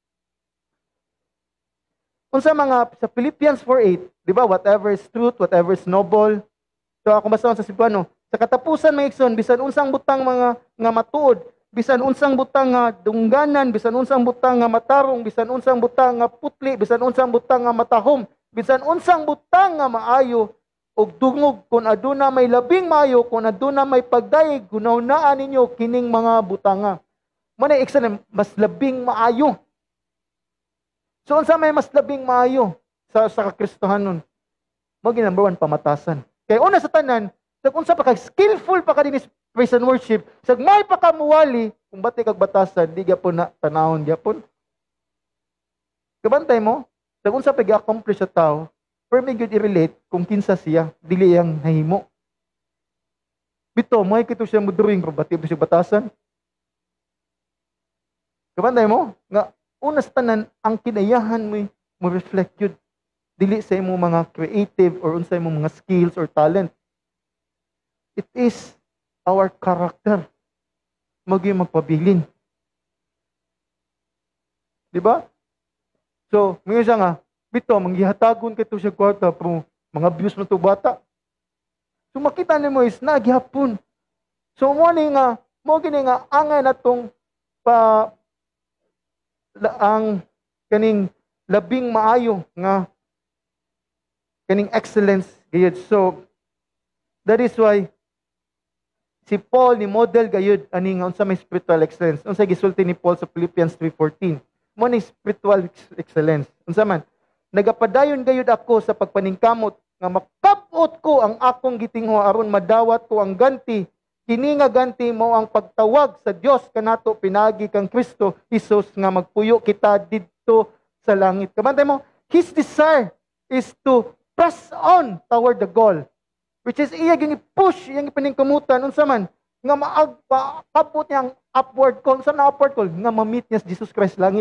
kung sa mga, sa Philippians four eight, di ba, whatever is truth, whatever is noble. So, ako basta sa Cebuano, sa katapusan may ikson, bisan unsang butang mga nga matuod, bisan unsang butang nga dungganan, bisan unsang butang nga matarong, bisan unsang butang nga putli, bisan unsang butang nga matahom, bisan unsang butang nga maayo, og dungog, kung aduna may labing maayo, kung aduna may pagdayeg, gunawnaan ninyo kining mga butanga. Muna excellent, mas labing maayo. So, unsa may mas labing maayo sa, sa kakristohanon? Magi number one, pamatasan. Kaya una sa tanan, sa unsa pa kag skillful pa ka din is praise and worship, sa may pa ka muwali, kung bati kag batasan, di gyapon na tanawon gyapon. Kabantay mo, sa unsa pa gi-accomplish sa tao, pero may gyud i-relate kung kinsa siya, dili yang nahimo. Bito, may kito siya mo drawing, pero bati siya batasan. Kabantay mo, nga una sa tanan, ang kinayahan mo, mo reflect yun. Dili sa imong mga creative or unsa imong mga skills or talent. It is our character. Magi magpabilin. Di ba? So, mga siya nga, bito, manggihatagon kito siya kwarta, pero mga views mo to bata. So, makita ni mo is, nagyapon. So, mo ni nga, mo gini nga, angay na tong pa, la, ang kaning labing maayo nga kaning excellence gayud. So that is why si Paul ni model gayud ani nga unsa may spiritual excellence. Unsa gisulti ni Paul sa Philippians three fourteen. Mo ni spiritual excellence. Unsa man? Nagapadayon gayud ako sa pagpaningkamot nga makabot ko ang akong gitingho aron madawat ko ang ganti. Kini nga ganti mo ang pagtawag sa Dios kanato pinagi kang Kristo Jesus nga magpuyo kita didto sa langit. Kabantay mo, his desire is to press on toward the goal, which is iya gyud i-push, iyang ipaningkamutan unsa man nga maag paabot niyang upward call, sa na upward call nga ma-meet niya si Jesus Christ langit.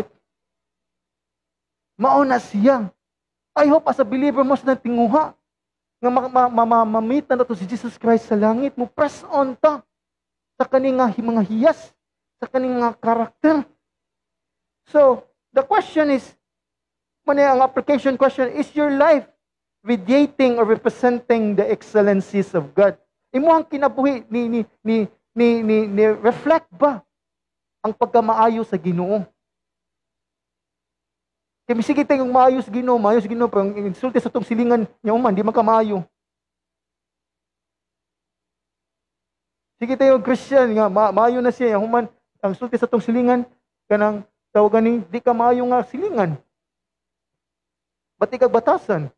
Mao na siya. I hope as a believer mo sa tinguha nga ma-meet na nato si Jesus Christ sa langit, mo press on ta sa kaning mga hiyas, sa kaning mga karakter. So, the question is, man ang application question, is your life radiating or representing the excellencies of God? Imo ang kinabuhi ni ni ni ni, ni, ni reflect ba ang pagkamaayo sa Ginoo? Kaya sige tayong maayos Ginoo, maayos Ginoo, pero ang insulti sa tong silingan niya man, di man kamaayo. Sige tayong Christian nga, ma maayo na siya, human ang insulti sa tong silingan kanang tawagan ni di ka maayo nga silingan. Bati kag batasan.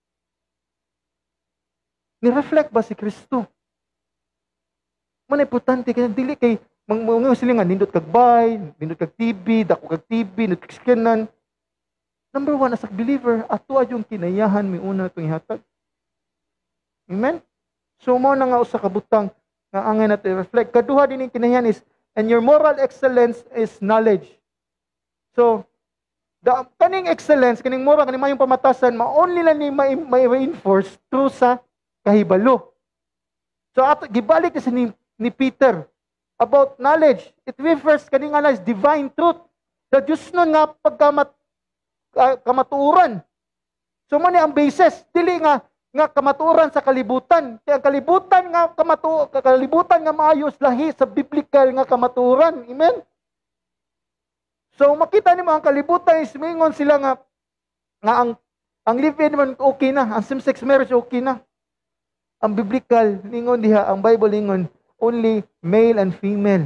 Ni-reflect ba si Kristo? Man importante kaya dili kay mga silingan nindot kag bay, nindot kag T V, dako kag T V, nindot kag scanan. Number one, as a believer, ato yung kinayahan may una itong ihatag. Amen? So, mo na nga sa kabutang nga angay natin reflect. Kaduha din yung kinayahan is, and your moral excellence is knowledge. So, the kaning excellence, kaning moral, kaning mayong pamatasan, ma-only lang ni may, may reinforce through sa kahibalo. So, ato, gibalik kasi ni, ni Peter about knowledge. It refers kani nga is divine truth. The Diyos nun nga pagkamat uh, kamatuuran. So mo ni ang basis, dili nga nga kamatuoran sa kalibutan. Kaya ang kalibutan nga kamatu kalibutan nga maayos lahi sa biblical nga kamatuoran. Amen. So makita nimo ang kalibutan is mingon sila nga nga ang ang live-in man okay na, ang same-sex marriage okay na. Ang biblical ningon diha, ang Bible ningon only male and female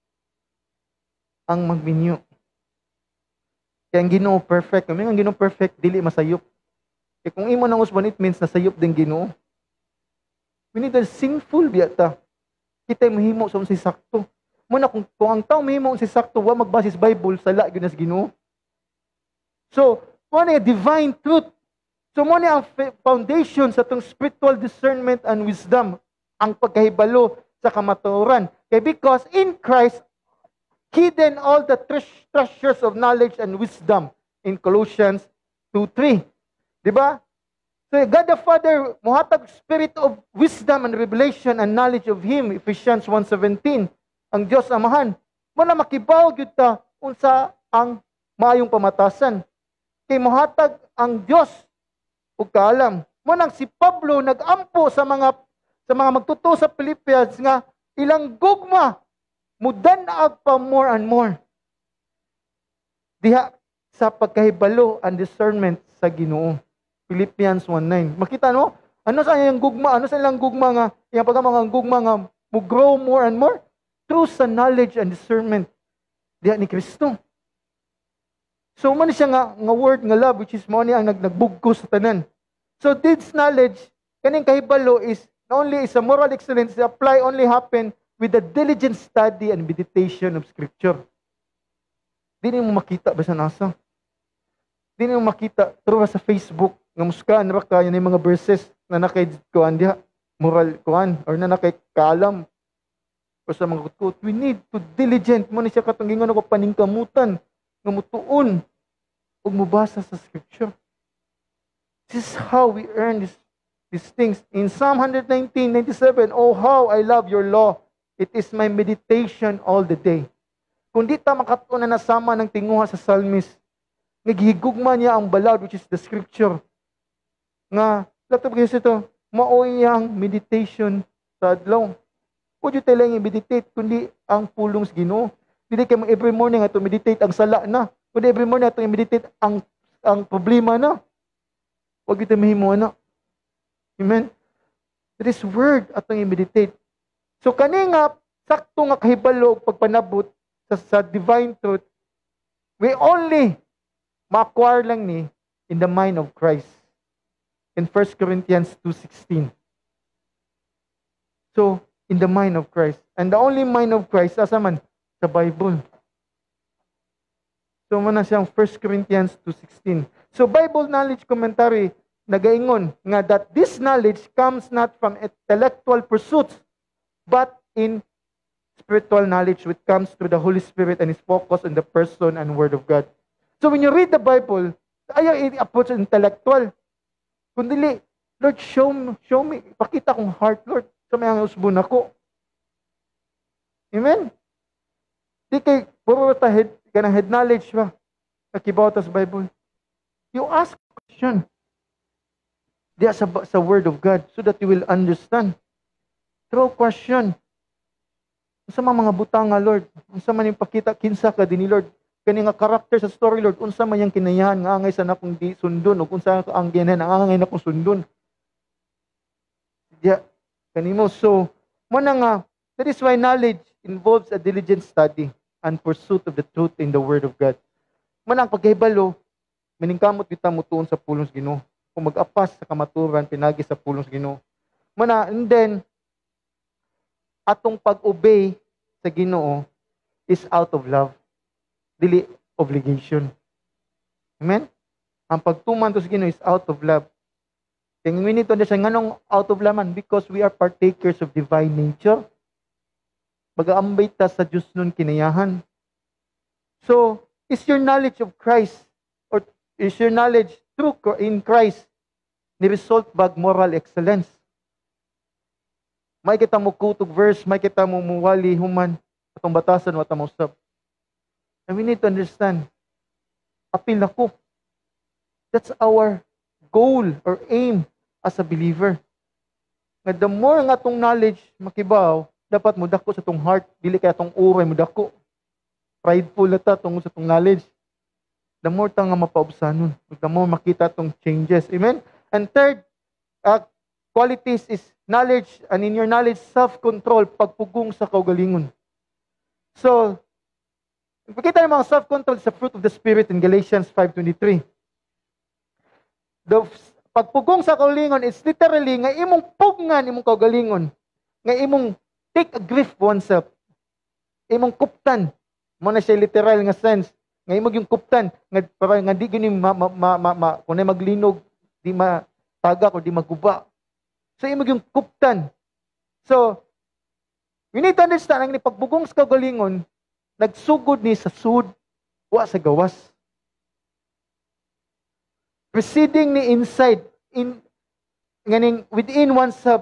ang magminyo. Kaya ang Ginoo perfect. Kami ang Ginoo perfect dili masayop. Eh kung imo nang usban, it means nasayop din Ginoo. We need a sinful biyata. Kita mahimo sa unsay sakto. Muna kung, kung ang tao mahimo unsay sakto, wa magbasis Bible, sala gyud nas Ginoo. So, mo ni divine truth. So mo ni ang foundation sa tong spiritual discernment and wisdom, ang pagkahibalo sa kamatuoran. Kaya because in Christ hidden all the treasures of knowledge and wisdom in Colossians two three. Diba? So God the Father muhatag spirit of wisdom and revelation and knowledge of Him, Ephesians one seventeen. Ang Diyos Amahan, mo na makibaw gyud ta unsa ang maayong pamatasan. Kay muhatag ang Diyos ug kaalam. Mo nang si Pablo nagampo sa mga sa mga magtuto sa Philippians nga ilang gugma mudan-ag pa more and more diha sa pagkahibalo and discernment sa Ginoo. Philippians one nine. Makita no? Ano sa iyang gugma? Ano sa ilang gugma nga? Iyang pagka gugma nga mo grow more and more through sa knowledge and discernment diha ni Kristo. So man siya nga nga word nga love, which is mo ni ang nag nagbugkos sa tanan. So this knowledge kaning kahibalo is not only is a moral excellence, it apply only happen with the diligent study and meditation of Scripture. Di mo makita basta nasa. Di mo makita through sa Facebook nga muskaan ra ka yung mga verses na nakay kuan diha moral kuan or na nakay kaalam o sa mga kutkut. We need to diligent mo ni siya katong gingon ako paningkamutan nga mutuon ug mubasa sa Scripture. This is how we earn this, these things. In Psalm one nineteen ninety-seven, oh how I love your law. It is my meditation all the day. Kung di ta makatuon na nasama ng tinguha sa psalmist, naghigugma niya ang balad, which is the Scripture. Nga, lato ba ito, maoy ang meditation sa adlaw. Huwag yung talang i-meditate, kundi ang pulong sa Ginoo. Hindi kayo every morning ato meditate ang sala na. Kundi every morning ato meditate ang ang problema na. Huwag ito mahimo na. Amen? It is word atong i-meditate. So kani nga, sakto nga kahibalo pagpanabot sa, sa divine truth, we only ma-acquire lang ni in the mind of Christ. In First Corinthians two sixteen. So, in the mind of Christ. And the only mind of Christ, asa man? Sa Bible. So, muna siyang First Corinthians two sixteen. So, Bible knowledge commentary, nagaingon nga that this knowledge comes not from intellectual pursuits, but in spiritual knowledge which comes through the Holy Spirit and is focused on the person and Word of God. So, when you read the Bible, ayaw i-approach intellectual. Kundi, Lord, show me, show me, pakita kong heart, Lord, sa may ang usbon ako. Amen? Di kay, puro ta head, ka ng head knowledge ba? Nakibaw ta sa Bible. You ask question. Diya sa, sa Word of God so that you will understand. Throw question. Unsa man mga butang nga, Lord? Unsa man yung pakita, kinsa ka din ni Lord? Kani nga karakter sa story, Lord, unsa man yang kinayahan nga angay sa nakong di sundon o unsa ang ginahan ang angay na kong sundon. Diya, kanimo. So, mo na nga, that is why knowledge involves a diligent study and pursuit of the truth in the Word of God. Man ang pagkahibalo, maningkamot kita mutuon sa pulong sa Ginoo. Kung mag-apas sa kamaturan, pinagi sa pulong sa Ginoo. Mana, and then, atong pag-obey sa Ginoo is out of love. Dili obligation. Amen? Ang pagtuman to sa Ginoo is out of love. Kaya we need to understand, nganong out of love man? Because we are partakers of divine nature. Mag-aambay ta sa Diyos nun kinayahan. So, is your knowledge of Christ, or is your knowledge through in Christ, ni result bag moral excellence? May kita mo kutog verse, may kita mo muwali human, atong batasan wa ta mausab. And we need to understand, apil ako. That's our goal or aim as a believer. Nga the more nga atong knowledge makibaw, dapat mo dako sa tong heart, dili kay atong uray mo dako. Prideful na ta tungod sa tong knowledge. The more ta nga mapaubsanon, the more makita tong changes. Amen? And third, uh, qualities is knowledge, and in your knowledge, self-control, pagpugong sa kaugalingon. So, ipakita yung mga self-control sa fruit of the Spirit in Galatians five twenty-three. The pagpugong sa kaugalingon is literally nga imong pugngan imong kaugalingon, nga imong take a grip oneself, imong kuptan. Mo na siya literal nga sense, nga imong yung kuptan, nga para nga di gini ma, ma, ma, ma, ma kung maglinog, di matagak o di maguba. So imong yung kuptan. So, we need to understand, ang pagbugong sa kaugalingon, nagsugod ni sa sud, wa sa gawas. Proceeding ni inside, in, nganing within oneself,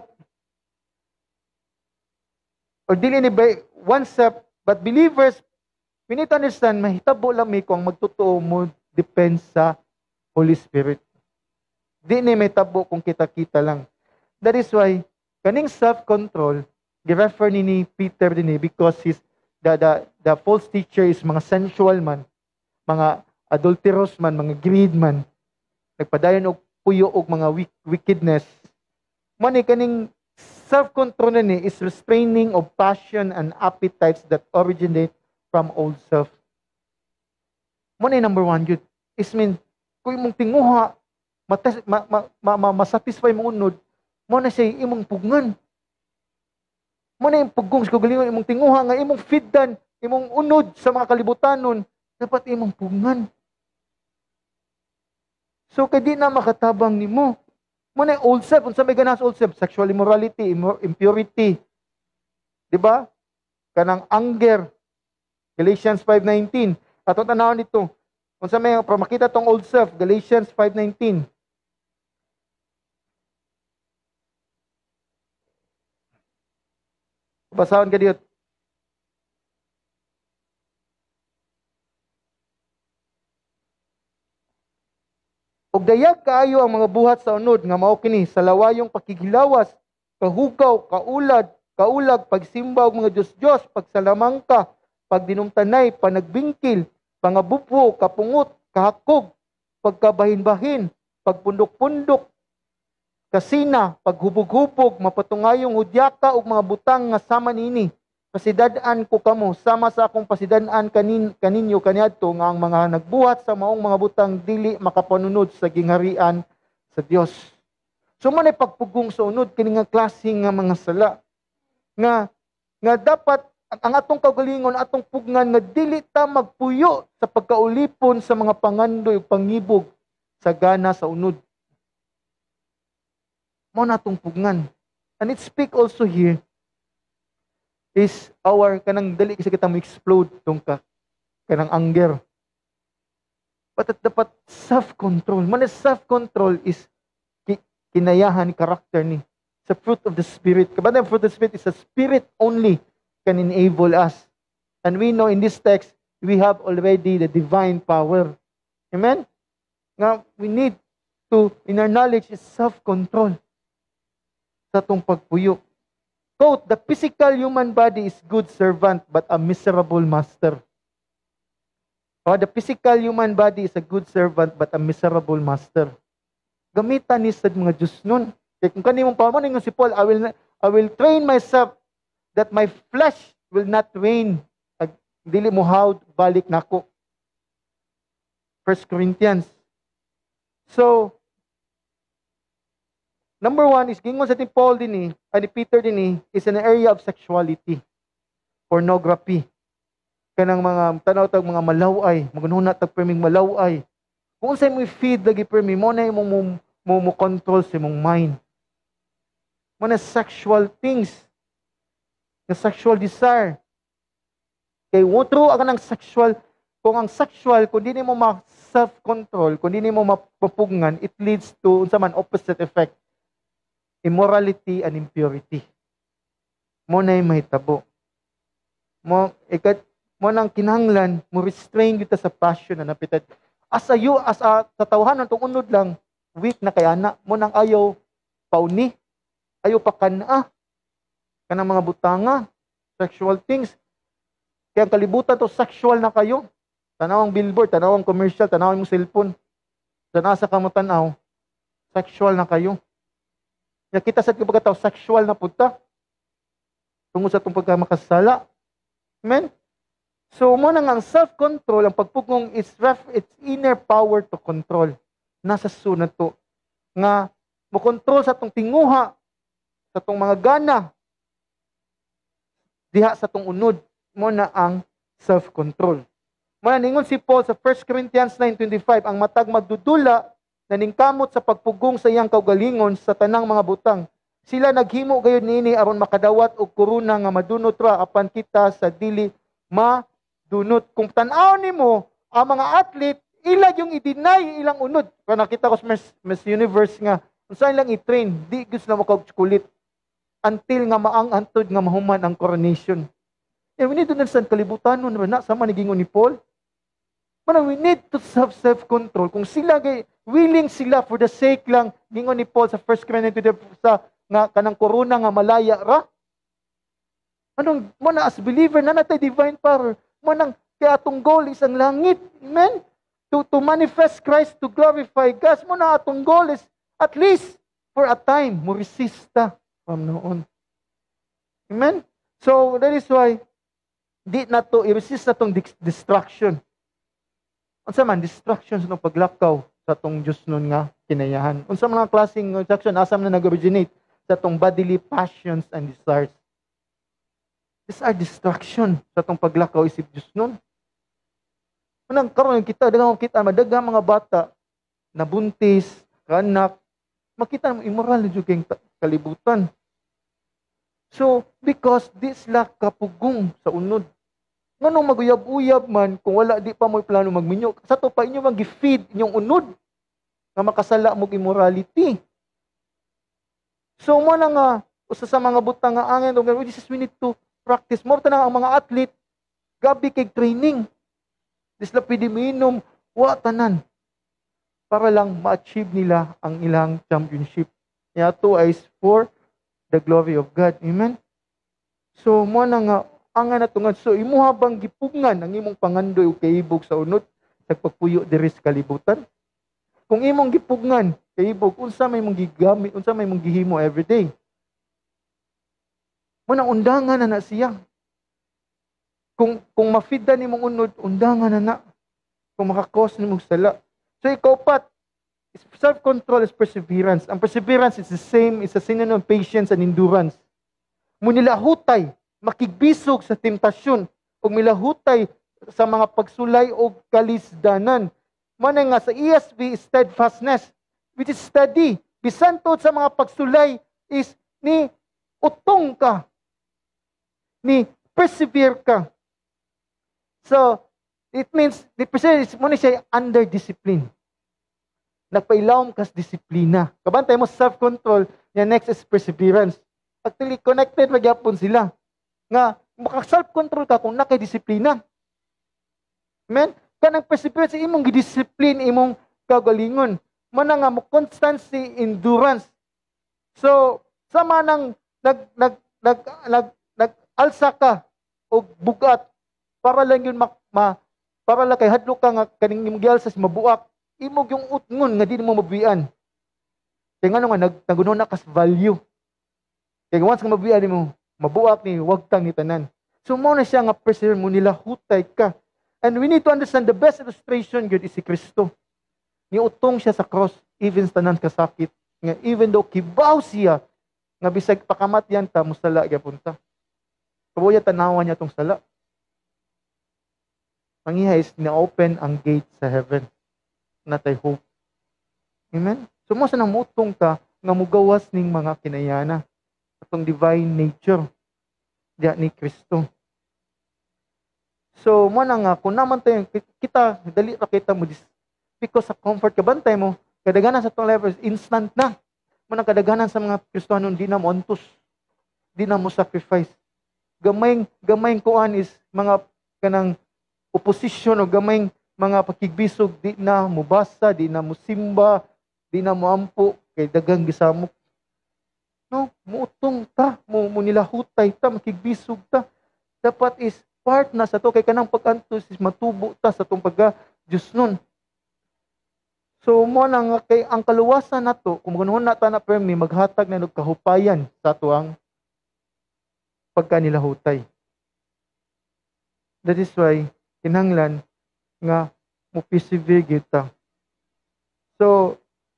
or dili ni by oneself, but believers, we need to understand, mahitabo lang mi kung magtotoo mo depends sa Holy Spirit. Di ni may tabo kung kita-kita lang. That is why, kaning self-control, gi-refer ni, ni Peter din eh, because his, the, the, the false teacher is mga sensual man, mga adulterous man, mga greed man, nagpadayon og puyo og mga wickedness. Mani kaning self-control na ni is restraining of passion and appetites that originate from old self. Mani number one yun. Is mean, kung imong tinguha, matas, ma, ma, ma, ma, masatisfy mong unod, mo na siya imong pugngan. Mo na yung pugong sa kaugalingon, imong tinguha nga imong feedan, imong unod sa mga kalibutanon, dapat imong pugngan. So, kaya di na makatabang ni mo. Mo na yung old self, unsa may ganas old self, sexual immorality, impurity. Diba? Kanang anger. Galatians five nineteen. At ang tanawin nito, unsa may para makita tong old self, Galatians five nineteen. Basahan ka dito. Og dayag kaayo ang mga buhat sa unod nga mao kini sa lawayong pakigilawas, kahugaw, kaulad, kaulag, pagsimba og mga Dios-Dios, pagsalamangka, pagdinumtanay, panagbingkil, pangabupwo, kapungot, kahakog, pagkabahin-bahin, pagpundok-pundok, kasina, paghubog-hubog, mapatungayong hudyaka ug mga butang nga sama nini. Pasidad-an ko kamo, sama sa akong pasidad-an kanin, kaninyo kaniadto nga ang mga nagbuhat sa maong mga butang dili makapanunod sa gingharian sa Dios. So man ay pagpugong sa unod kini nga klase nga mga sala. Nga nga dapat ang atong kaugalingon, atong pugngan nga dili ta magpuyo sa pagkaulipon sa mga pangandoy ug pangibog sa gana sa unod. Mao na atong pugngan. And it speak also here is our kanang dali kasi kita mo explode tong ka kanang anger. But at dapat self-control. Man self-control is kinayahan ni karakter ni sa fruit of the Spirit. Kabanda ang fruit of the Spirit is a Spirit only can enable us. And we know in this text, we have already the divine power. Amen? Nga, we need to, in our knowledge, is self-control sa itong pagpuyo. Quote, the physical human body is good servant but a miserable master. Oh, the physical human body is a good servant but a miserable master. Gamitan ni sa mga Diyos nun. Kaya kung kanimong pamanin si Paul, I will, I will train myself that my flesh will not reign. Dili mo how balik nako. First Corinthians. So, number one is, gingon sa ni Paul din eh, ni Peter din eh, is an area of sexuality. Pornography. Kanang mga, tanaw tag mga malaway, magununa tag perming malaway. Kung sa'yo mo feed lagi permi, mo na yung mo, mo, mo control sa mong mind. Mo na sexual things. The sexual desire. Kaya true ang ng sexual, kung ang sexual, kung di mo ma-self-control, kung di mo mapupungan, it leads to unsa man opposite effect. Immorality and impurity. Mo na yung mahitabo. mo ikat mo nang kinahanglan mo restrain kita sa passion na napitat. As a you as a sa tawhanan tong unod lang weak na kay ana mo nang ayaw pauni, ayaw pa kana kanang mga butanga, sexual things. Kaya ang kalibutan to sexual na kayo. Tanawang billboard, tanawang commercial, tanawang mong cellphone. Tanaw sa kamutanaw, sexual na kayo. Kaya kita sa pagkatao, sexual na punta. Tungkol sa itong pagkamakasala. Amen? So, mo na nga, ang self-control, ang pagpugong, it's, ref, it's inner power to control. Nasa sunod to. Nga, mo control sa itong tinguha, sa itong mga gana, diha sa itong unod, mo na ang self-control. Muna ningon si Paul sa First Corinthians nine twenty-five, ang matag magdudula na ningkamot sa pagpugong sa iyang kaugalingon sa tanang mga butang. Sila naghimo gayud niini aron makadawat og korona nga madunot ra apan kita sa dili madunot. Kung tan-aw nimo ang mga athlete, ilag yung i-deny ilang unod. Kaya nakita ko sa Miss, Miss Universe nga, unsa ilang i-train, di gusto na makagkulit until nga maang antod nga mahuman ang coronation. Eh, we need to understand kalibutan nun na sama ni gingon ni Paul. Man, we need to have self-control. Kung sila gay willing sila for the sake lang gingon ni Paul sa First Corinthians sa nga kanang corona nga malaya ra. Anong mo na as believer na natay divine power. Mo nang kaya atong goal is ang langit. Amen. To to manifest Christ, to glorify God. Mo na atong goal is at least for a time mo resista from noon. Amen. So that is why di na to i-resist na tong distraction. Unsa man distraction sa paglakaw sa tong Dios nun nga kinayahan. Unsa man ang klaseng distraction asam na nag-originate sa tong bodily passions and desires. These are distraction sa tong paglakaw isip Dios nun. Unang karon kita daghang kita madaghang mga bata na buntis, kanak, makita mo immoral na jud kay kalibutan. So, because this lack kapugong sa unod. Nganong maguyab-uyab man kung wala di pa mo plano magminyo. Sa to pa inyo mang gi-feed inyong unod nga makasala mo immorality. So mo na nga usa sa mga butang nga angin which is we need to practice. Mo ta na ang mga athlete gabi kay training. Disla pwede minom wa tanan para lang ma-achieve nila ang ilang championship. Kaya to is for the glory of God. Amen? So, mo na nga, ang nga natungad. So, imo habang gipugngan ang imong pangandoy o kaibog sa unod, sa pagpuyo diri sa kalibutan. Kung imong gipugngan, kaibog, unsa may mong gigamit, unsa may mong gihimo everyday. Mo na undangan na na siya. Kung, kung mafida ni mong unod, undangan na na. Kung makakos ni mong sala. So, ikaw pat, self-control is perseverance. Ang perseverance is the same, is a synonym of patience and endurance. Munilahutay, makigbisog sa temptasyon, o milahutay sa mga pagsulay o kalisdanan. Mana nga sa E S V, steadfastness, which is steady. Bisan tod sa mga pagsulay is ni utong ka, ni persevere ka. So, it means, the perseverance mo siya under discipline. Nagpailawom kas disiplina. Kabantay mo self-control, yung next is perseverance. Actually, connected magyapon sila. Nga, maka-self-control ka kung nakay-disiplina. Amen? Kanang perseverance, imong gidiscipline, imong kagalingon. Mana nga mo, constancy, endurance. So, sama nang nag, nag, nag, nag, nag-alsa ka o bugat para lang yun mak, ma, para lang kay hadlo ka nga kaning imong gialsa mabuak. Imog yung utngon nga di mo mabiyan. Kaya nga nga, nag, nagunon na kas value. Kaya once nga mabiyan mo, mabuak ni, wag tang ni tanan. So, mo na siya nga persevere mo nila, hutay ka. And we need to understand the best illustration good is si Kristo. Niutong siya sa cross, even sa tanan kasakit. Nga, even though kibaw siya, nga bisag pakamatyan ta, musala gyapon ta. Kabuya tanawan niya tong sala. Mangiha is na-open ang gate sa heaven. Natay hope. Amen? So, mo sa nang mutong ka, nga mugawas ning mga kinayana. Atong divine nature. Diya ni Kristo. So, mo na nga, kung naman tayo, kita, dali ra kita mo, because sa comfort, kabantay mo, kadaganan sa itong level, instant na. Mo na kadaganan sa mga Kristiyano, di na mo antos. Di na mo sacrifice. gamayng gamayng kuan is mga kanang opposition o gamayng mga pakigbisog di na mubasa, di na musimba, di na moampo kay dagang gisamok. No, muutong ta, mo mo nilahutay ta, makigbisog ta. Dapat is part na sa to kay kanang pag-antos is matubo ta sa tong pagka Diyos nun. So mo nang kay ang kaluwasan nato kung ganoon na ta na permi maghatag na og kahupayan sa ato ang pagka nilahutay. That is why kinahanglan nga mo persevere gyud ta. So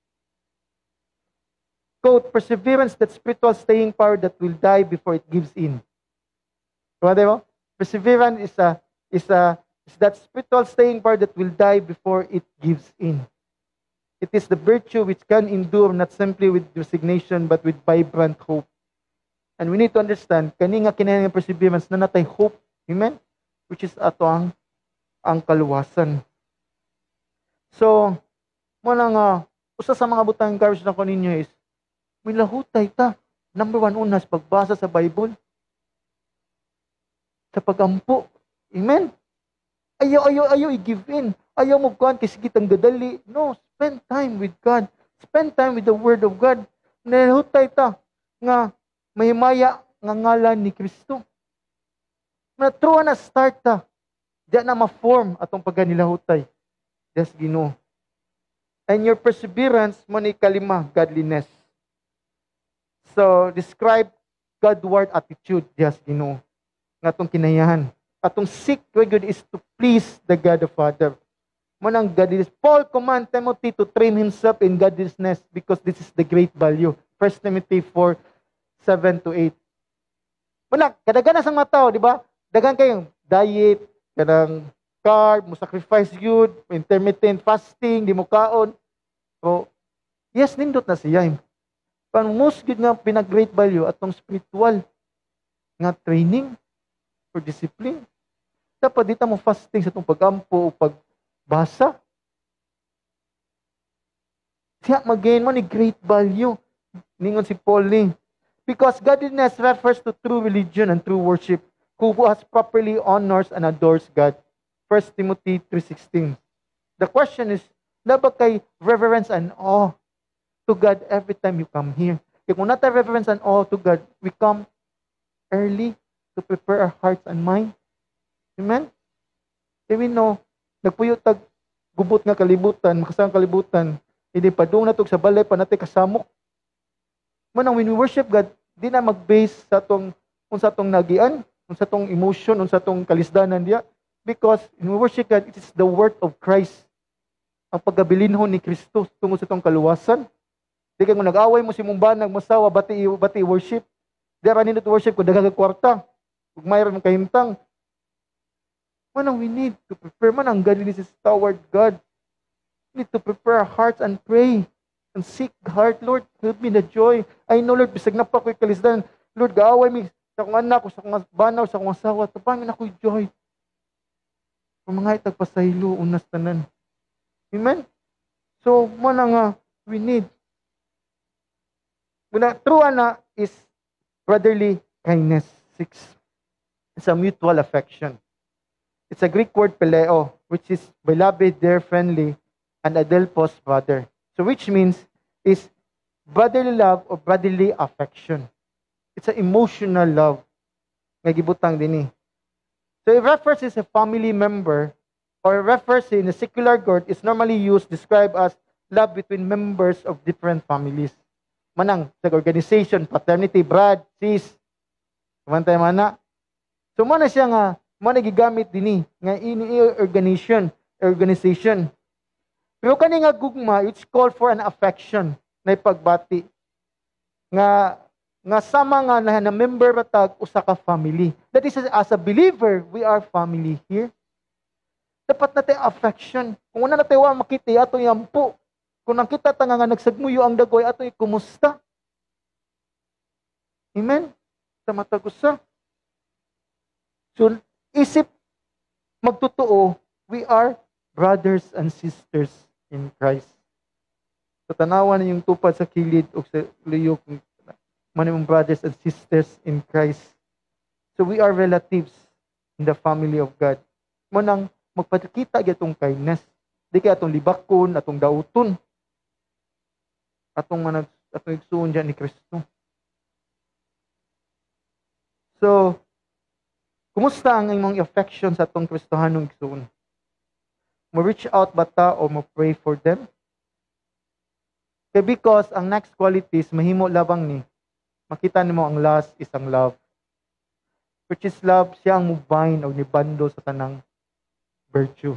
quote, perseverance, that spiritual staying power that will die before it gives in. So, mo? Perseverance is a is a is that spiritual staying power that will die before it gives in. It is the virtue which can endure not simply with resignation but with vibrant hope. And we need to understand kani nga kinahanglan perseverance na natay hope. Amen? Which is ato ang ang kaluwasan. So, mo na nga usa sa mga butang encourage na ko ninyo is milahutay ta. Number one, unas, pagbasa sa Bible. Sa pagampo. Amen? Ayaw, ayaw, ayaw i-give in. Ayaw mo kuhan kasi kitang gadali. No, spend time with God. Spend time with the Word of God. Nilahutay ta nga mahimaya nga ngalan ni Kristo. Na true na start ta. Diyan na ma-form atong pagganilahutay. Yes, Ginoo. And your perseverance mo ni kalima, godliness. So, describe Godward attitude, yes, Ginoo. Nga itong kinayahan. Atong seek good is to please the God the Father. Manang godliness. Paul command Timothy to train himself in godliness because this is the great value. First Timothy four, seven to eight. Manang, kadagana sang mga tao, di ba? Dagan kayong diet, kadang carb, mo sacrifice yun, intermittent fasting, di mo kaon. So, yes, nindot na siya. Pero most good nga pinag-great value atong spiritual nga training or discipline. Dapat dito mo fasting sa itong pagampo o pagbasa. Siya mag-gain mo ni great value. Ningon si Paul ni. Because godliness refers to true religion and true worship who has properly honors and adores God. First Timothy three sixteen. The question is, dapat kay reverence and awe to God every time you come here. Kaya kung natin reverence and awe to God, we come early to prepare our hearts and mind. Amen? Kaya we know, nagpuyo tag gubot nga kalibutan, makasang kalibutan, hindi padung na to sa balay pa natin kasamok. Manang when we worship God, di na mag-base sa tong kung sa tong nagian, kung sa tong emotion, kung sa tong kalisdanan diya. Because when we worship God, it is the word of Christ. Ang pagkabilinhon ni Kristo tungkol sa tong kaluwasan. Di kaya kung nag-away mo si mong banag, masawa, bati, bati worship. Di ra nindot worship kung daghang kwarta. Kung mayroon mong kahimtang. Manang we need to prepare. Manang godliness is toward God. We need to prepare our hearts and pray. And seek heart, Lord, help me the joy. I know, Lord, bisag na pa ko'y kalisdan. Lord, gaaway mi sa kong anak, sa kong banaw, sa kong asawa. Tapamin ako'y joy. Kung mga itagpasahilo, unas tanan. Amen? So, manang nga, we need. Muna, true na is brotherly kindness. Six. It's a mutual affection. It's a Greek word peleo, which is beloved, dear, friendly, and adelphos, brother. So which means is brotherly love or brotherly affection. It's an emotional love. Nga gibutang din eh. So if refers a family member or refers in a secular court is normally used described as love between members of different families. Manang sa organization, paternity, brad, sis. Kamantay mana. So mo na siya nga mo na gigamit dinhi nga ini organization, organization. Pero kani nga gugma, it's called for an affection na ipagbati. Nga nga sama nga na, na member matag usa ka family. That is as a believer, we are family here. Dapat natin affection. Kung una natin wa makita ato yampo. Kung nakita ta nga nagsagmuyo ang dagoy ato kumusta. Amen. Sa matag usa. So isip magtotoo, we are brothers and sisters in Christ. So tanawan yung tupad sa kilid o sa liyok manimong brothers and sisters in Christ. So we are relatives in the family of God. Mo nang magpakita gyatong kindness. Di kay atong libakon, atong dauton. Atong manag atong igsuon diyan ni Kristo. So, kumusta ang imong affection sa atong Kristohanong igsuon? Mo reach out ba ta o mo pray for them? Kaya because ang next qualities mahimo labang ni makita nimo ang last is ang love. Which is love, siya ang mubahin o nibando sa tanang virtue.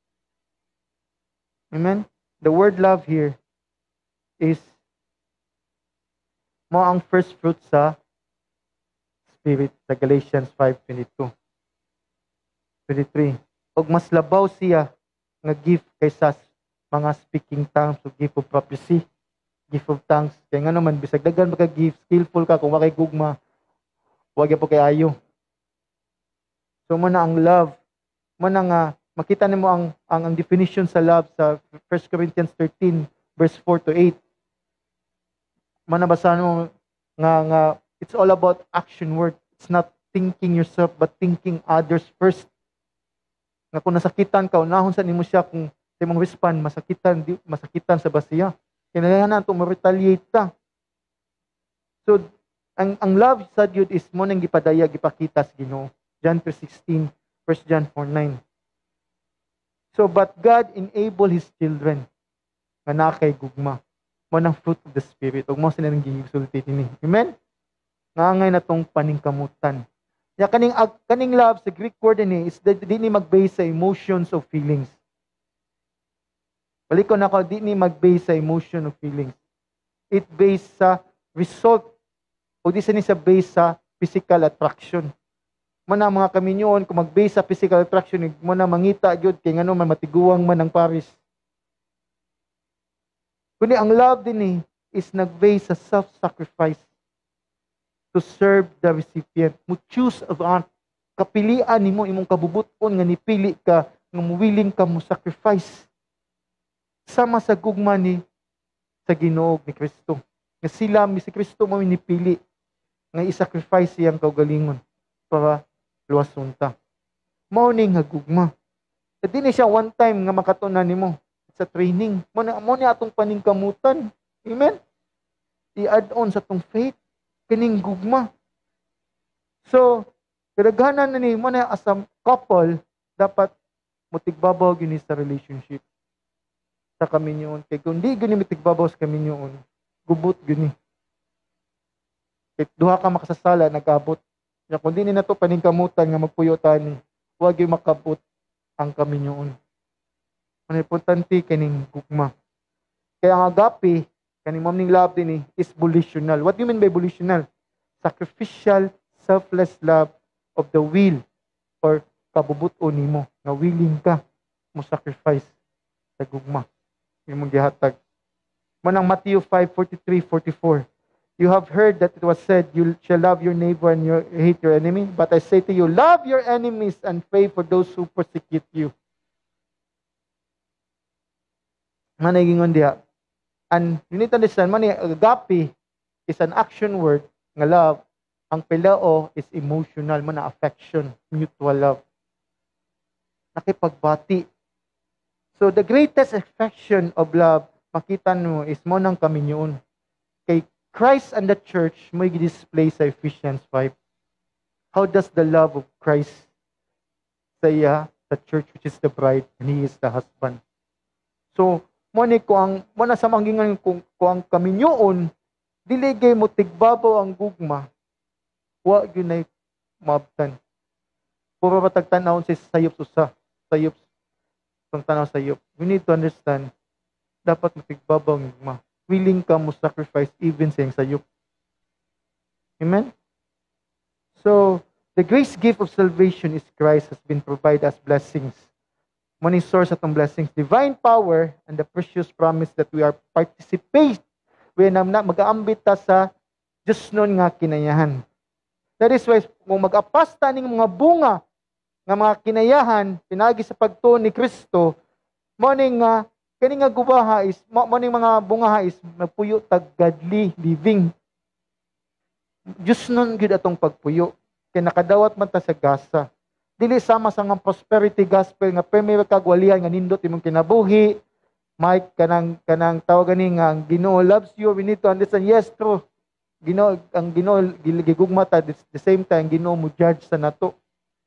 Amen? The word love here is mo ang first fruit sa Spirit sa Galatians five twenty-two. twenty-three. Og mas labaw siya nga gift kaysa mga speaking tongues o gift of prophecy, gift of tongues. Kaya nga naman, bisag dagan maka-gift, skillful ka, kung wakay gugma, wag po kay ayo. So mo na ang love, mo na nga makita nimo ang, ang ang definition sa love sa First Corinthians thirteen verse four to eight. Manabasa mo nga nga it's all about action word. It's not thinking yourself but thinking others first. Nga kung nasakitan ka, unahon sa nimo siya kung sa imong respond masakitan di, masakitan sa basiya. Kinahanglan to ma-retaliate ta. So ang ang love sa Dios is mo nang gipadaya gipakita sa Ginoo. John three sixteen, First John four nine. So, but God enable His children nga na kay gugma. Mo ng fruit of the Spirit. Huwag mo sila nang gisulti ini. Amen? Ngangay na tong paningkamutan. Ya kaning ag, kaning love sa Greek word ni is di ni mag-base sa emotions or feelings. Balik ko na ko, di ni mag-base sa emotion or feelings. It based sa result. O di sa ni sa base sa physical attraction. Mo na mga kaminyoon, kung mag-base sa physical attraction, mo na mangita gyud kay ngano man matiguang man ang Paris. Kundi ang love din eh, is nag-base sa self-sacrifice to serve the recipient. Mo choose of an kapilian nimo imong kabubuton nga nipili ka nga willing ka mo sacrifice sama sa gugma ni sa Ginoo ni Kristo. Nga sila mi si Kristo mo minipili nga i-sacrifice siyang kaugalingon para luwason ta. Mao ning hagugma. Sa dinhi siya one time nga makatunan nimo sa training. Mo na mo ni atong paningkamutan. Amen. I-add on sa tong faith kining gugma. So, kadaghanan na ni mo na as a couple dapat mutigbabaw gini sa relationship sa kaminyoon. Kay kung di gini mitigbabaw sa kaminyoon, gubot gini. Kay duha ka makasasala nagabot. Ya kung di ni nato paningkamutan nga magpuyotan ni, huwag yung makabot ang kaminyoon. Ang importante kaning gugma. Kaya ang agape, kaning mamning love din eh, is volitional. What do you mean by volitional? Sacrificial, selfless love of the will or kabubuton nimo nga willing ka mo sacrifice sa gugma. Yung mong gihatag. Manang Matthew five forty-three forty-four. You have heard that it was said, you shall love your neighbor and you hate your enemy. But I say to you, love your enemies and pray for those who persecute you. Manaygingon diha. And you need to understand, mani agape is an action word nga love. Ang pilao is emotional, mana affection, mutual love. Nakipagbati. So the greatest affection of love, makita mo, is mo nang kaminyoon. Kay Christ and the church may display sa Ephesians five. How does the love of Christ say uh, the church which is the bride and He is the husband? So, mo ni ko ang mo na sa manggingan kung ko ang kaminyoon dili gay mo tigbabaw ang gugma. Wa gyud nay mabtan. Puro patagtan-awon sa sayop susa, sayop tong tanaw sayop. We need to understand dapat mo tigbabaw ang gugma. Willing ka mo sacrifice even sa iyong sayop. Amen? So, the grace gift of salvation is Christ has been provided as blessings. Money source atong blessings. Divine power and the precious promise that we are participate when na mag-aambit ta sa Diyos nun nga kinayahan. That is why kung mag-apasta ning mga bunga nga mga kinayahan pinagi sa pagtuon ni Kristo, mo ning nga kani nga gubaha is mo ning mga bunga is nagpuyo tag godly living. Diyos nun gid atong pagpuyo. kay nakadawat man ta sa gasa. Dili sama sa nga prosperity gospel nga permi kagwalihan nga nindot imong kinabuhi. Mike kanang kanang tawag gani nga ang Ginoo loves you. We need to understand, yes, true. Ginoo ang Ginoo gigugma ta, at the same time Ginoo mo judge sa nato.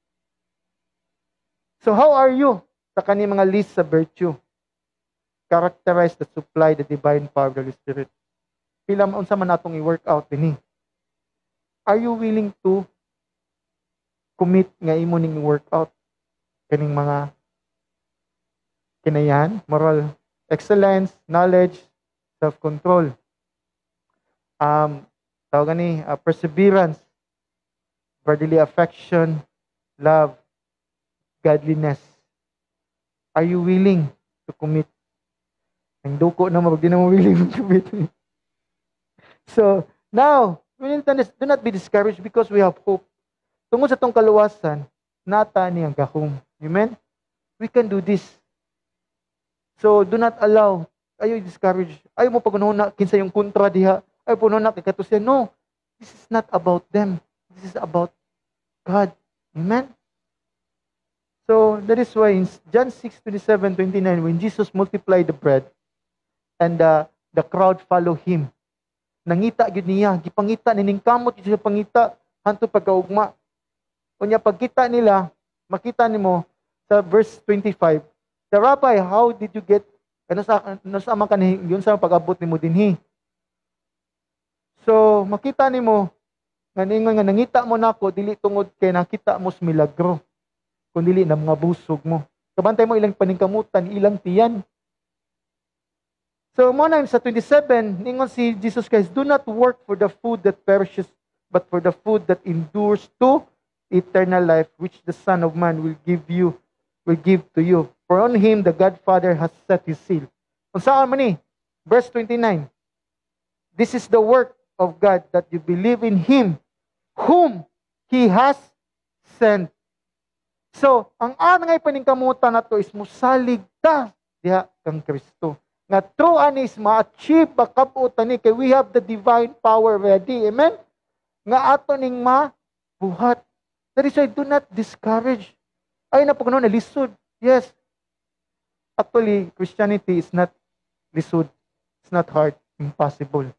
So how are you sa kani mga list sa virtue? Characterize the supply, the divine power of the Holy Spirit. Pila unsa man natong i-work out dinhi. Are you willing to commit nga imo ning workout kaning mga kinayan, moral excellence, knowledge, self-control, um, tawag ni uh, perseverance, brotherly affection, love, godliness. Are you willing to commit? Ang duko na mo, di na mo willing to commit. So, now, we need to understand, do not be discouraged because we have hope. Tungod sa tong kaluwasan, nata ni ang gahom. Amen? We can do this. So, do not allow, ayaw discourage. Ayaw mo pag-ununa, kinsa yung kontra diha. Ayaw pununa, kakatusyan. No, this is not about them. This is about God. Amen? So, that is why in John six, twenty-seven, twenty-nine, when Jesus multiplied the bread, and uh, the crowd follow Him, nangita gid niya, gipangita, niningkamot siya pangita, hanto pagkaugma. Unya pagkita nila, makita nimo sa verse twenty-five, the Rabbi, how did you get, ano sa, ano sa man kanhi, yun sa pag-abot nimo dinhi. So, makita nimo, nga ningon nga nangita mo nako, dili tungod kay nakita mo sa milagro, kundi na mga busog mo. Kabantay mo ilang paningkamutan, ilang tiyan. So, mo na sa twenty-seven, ningon si Jesus Christ, do not work for the food that perishes, but for the food that endures to eternal life, which the Son of Man will give you, will give to you. For on Him the Godfather has set His seal. Kung saan man ni? Verse twenty-nine. This is the work of God, that you believe in Him, whom He has sent. So, ang anangay paningkamutan na to is musalig ta diha kang Kristo. Nga true anis ma-achieve bakabutan ni kay we have the divine power ready. Amen? Nga ato ning mabuhat. That is why do not discourage. Ay na pag na lisod. Yes. Actually, Christianity is not lisod. It's not hard. Impossible.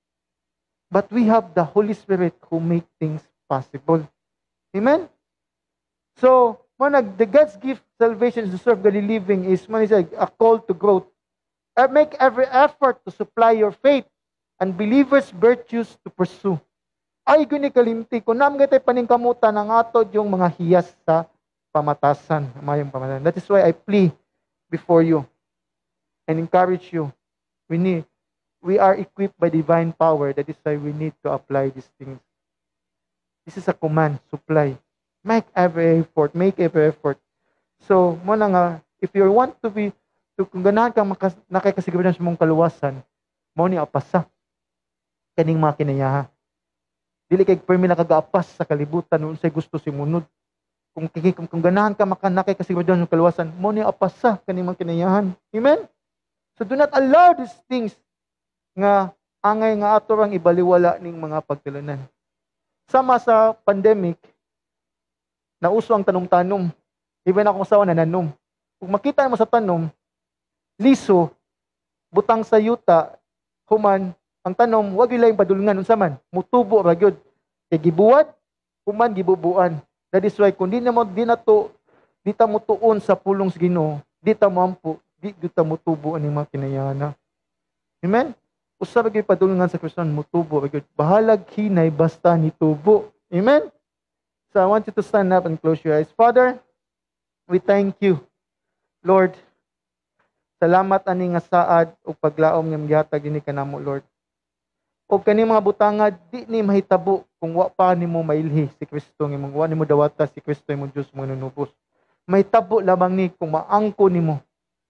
But we have the Holy Spirit who make things possible. Amen? So, man, the God's gift salvation to serve godly living is man, is a, a call to growth. Make every effort to supply your faith and believers' virtues to pursue. Ay, guni kalimti. Kung naman tayo paningkamutan ng atod yung mga hiyas sa pamatasan. Mayong pamatasan. That is why I plea before you and encourage you. We need, we are equipped by divine power. That is why we need to apply these things. This is a command, supply. Make every effort. Make every effort. So, mo na nga, if you want to be So, kung ganahan kang nakakasiguraduhan sa mong kaluwasan, mo ni apasa kaning mga kinayaha. Dili kay permi nakagaapas sa kalibutan unsay gusto si munod. Kung kung, kung ganahan ka maka nakakasiguraduhan sa kaluwasan, mo ni apasa kaning mga kinayahan. Amen? So do not allow these things nga angay nga ato rang ibaliwala ning mga pagtulunan. Sama sa pandemic, nauso ang tanong-tanom. Even ako sa nananom. Kung makita mo sa tanom, liso, butang sa yuta, human, ang tanom, wag yung padulungan, unsa man, mutubo ra gyud. Kay gibuwad, human gibubuan. That is why, kung di na mo, di na to, di ta mo tuon sa pulong sa Ginoo, di ta mo ampo, di, di ta mutubo aning mga kinayana. Amen? Usab gyud padulungan sa Kristiyan, mutubo ra gyud. Bahalag hinay, basta nitubo. Amen? So, I want you to stand up and close your eyes. Father, we thank you, Lord. Salamat ani nga saad o paglaom nga gihatag ini kanamo, Lord. O kani mga butanga di ni mahitabo kung wa pa nimo mailhi si Kristo nga wa nimo dawata si Kristo imong Dios mo nanubos. Mahitabo lamang ni kung maangko nimo.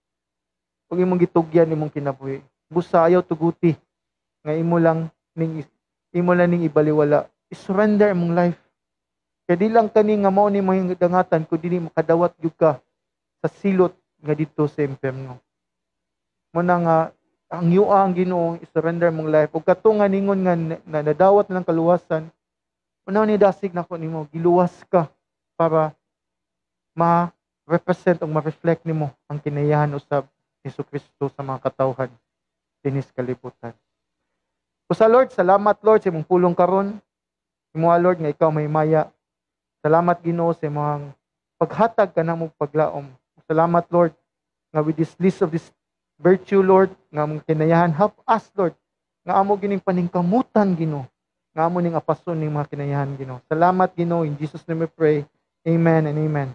Ug imong gitugyan imong kinabuhi. Busa ayaw tuguti nga imo lang ning imo lang ning ibaliwala. I-surrender imong life. Kaya di lang kani nga mao nimo yung dangatan kun dili makadawat gyud ka sa silot nga dito sa impyerno. Mo na nga ang yuang Ginoo i-surrender mong life ug katungan ningon nga na, nadawat ng kaluwasan Unaw ni dasig nako nimo, giluwas ka para ma-represent o ma-reflect nimo ang kinayahan usab Hesus Kristo sa mga katawhan dinis kalibutan. O sa Lord, salamat Lord sa imong pulong karon. Imo Lord nga ikaw may maya. Salamat Ginoo sa imong paghatag ka namo paglaom. Salamat Lord nga with this list of this virtue Lord nga among kinayahan, help us Lord nga amo gining paningkamutan Ginoo. Nga amo ning apason ning mga kinayahan Ginoo. Salamat Ginoo, in Jesus name we pray. Amen and amen.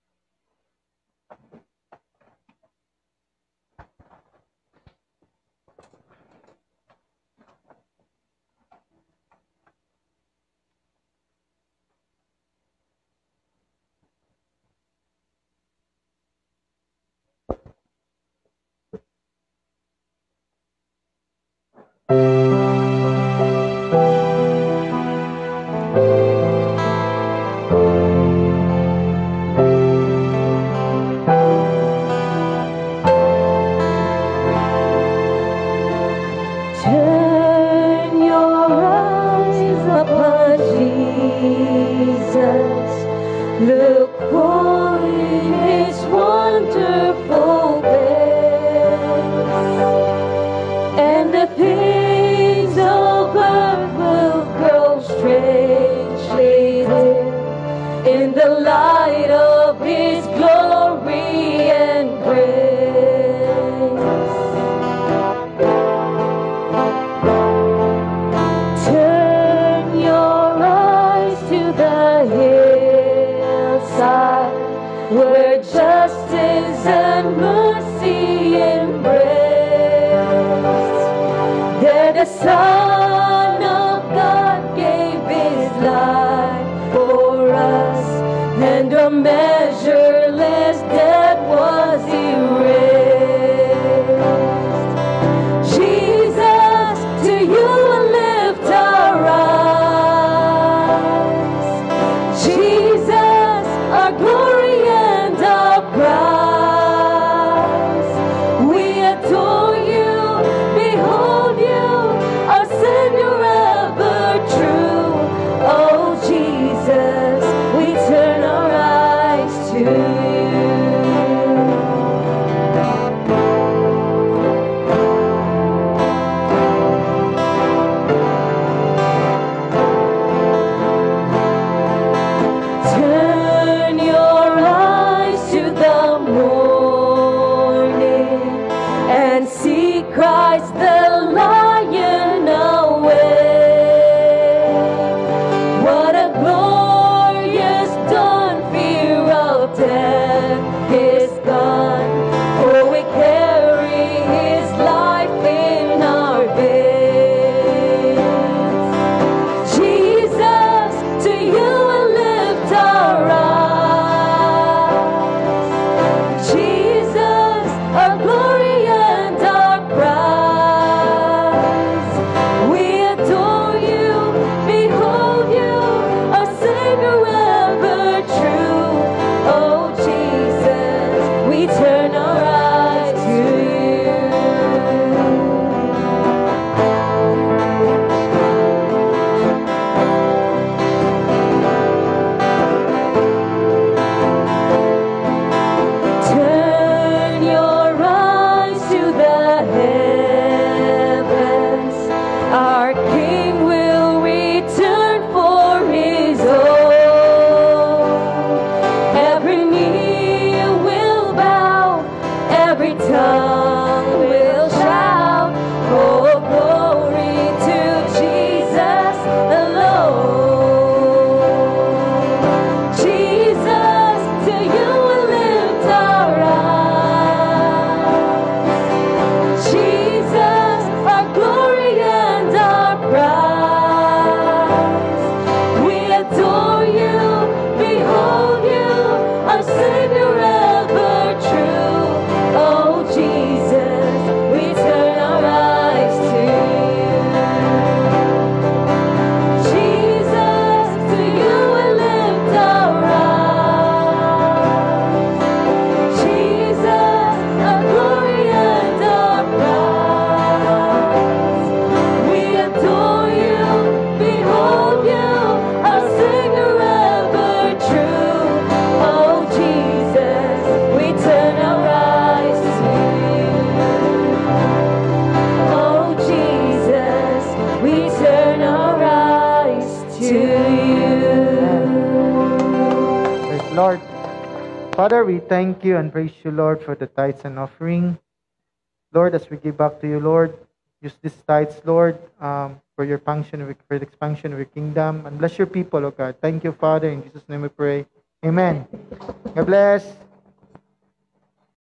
Turn your eyes upon Jesus. Look for His wonderful face, and the things of earth will grow strangely dim in the light of His glory and grace. Turn your eyes to the hillside where justice and mercy embrace. There the Son of God gave His life for us, and a measureless debt was erased. Jesus, to you we lift our eyes. Jesus, our glory and our prize. We adore you, behold you, our Savior ever true. Oh Jesus, we turn our eyes to you. Lord, Father, we thank you and praise you, Lord, for the tithes and offering. Lord, as we give back to you, Lord, use these tithes, Lord, um, for your function, for the expansion of your kingdom. And bless your people, oh God. Thank you, Father. In Jesus' name we pray. Amen. God bless.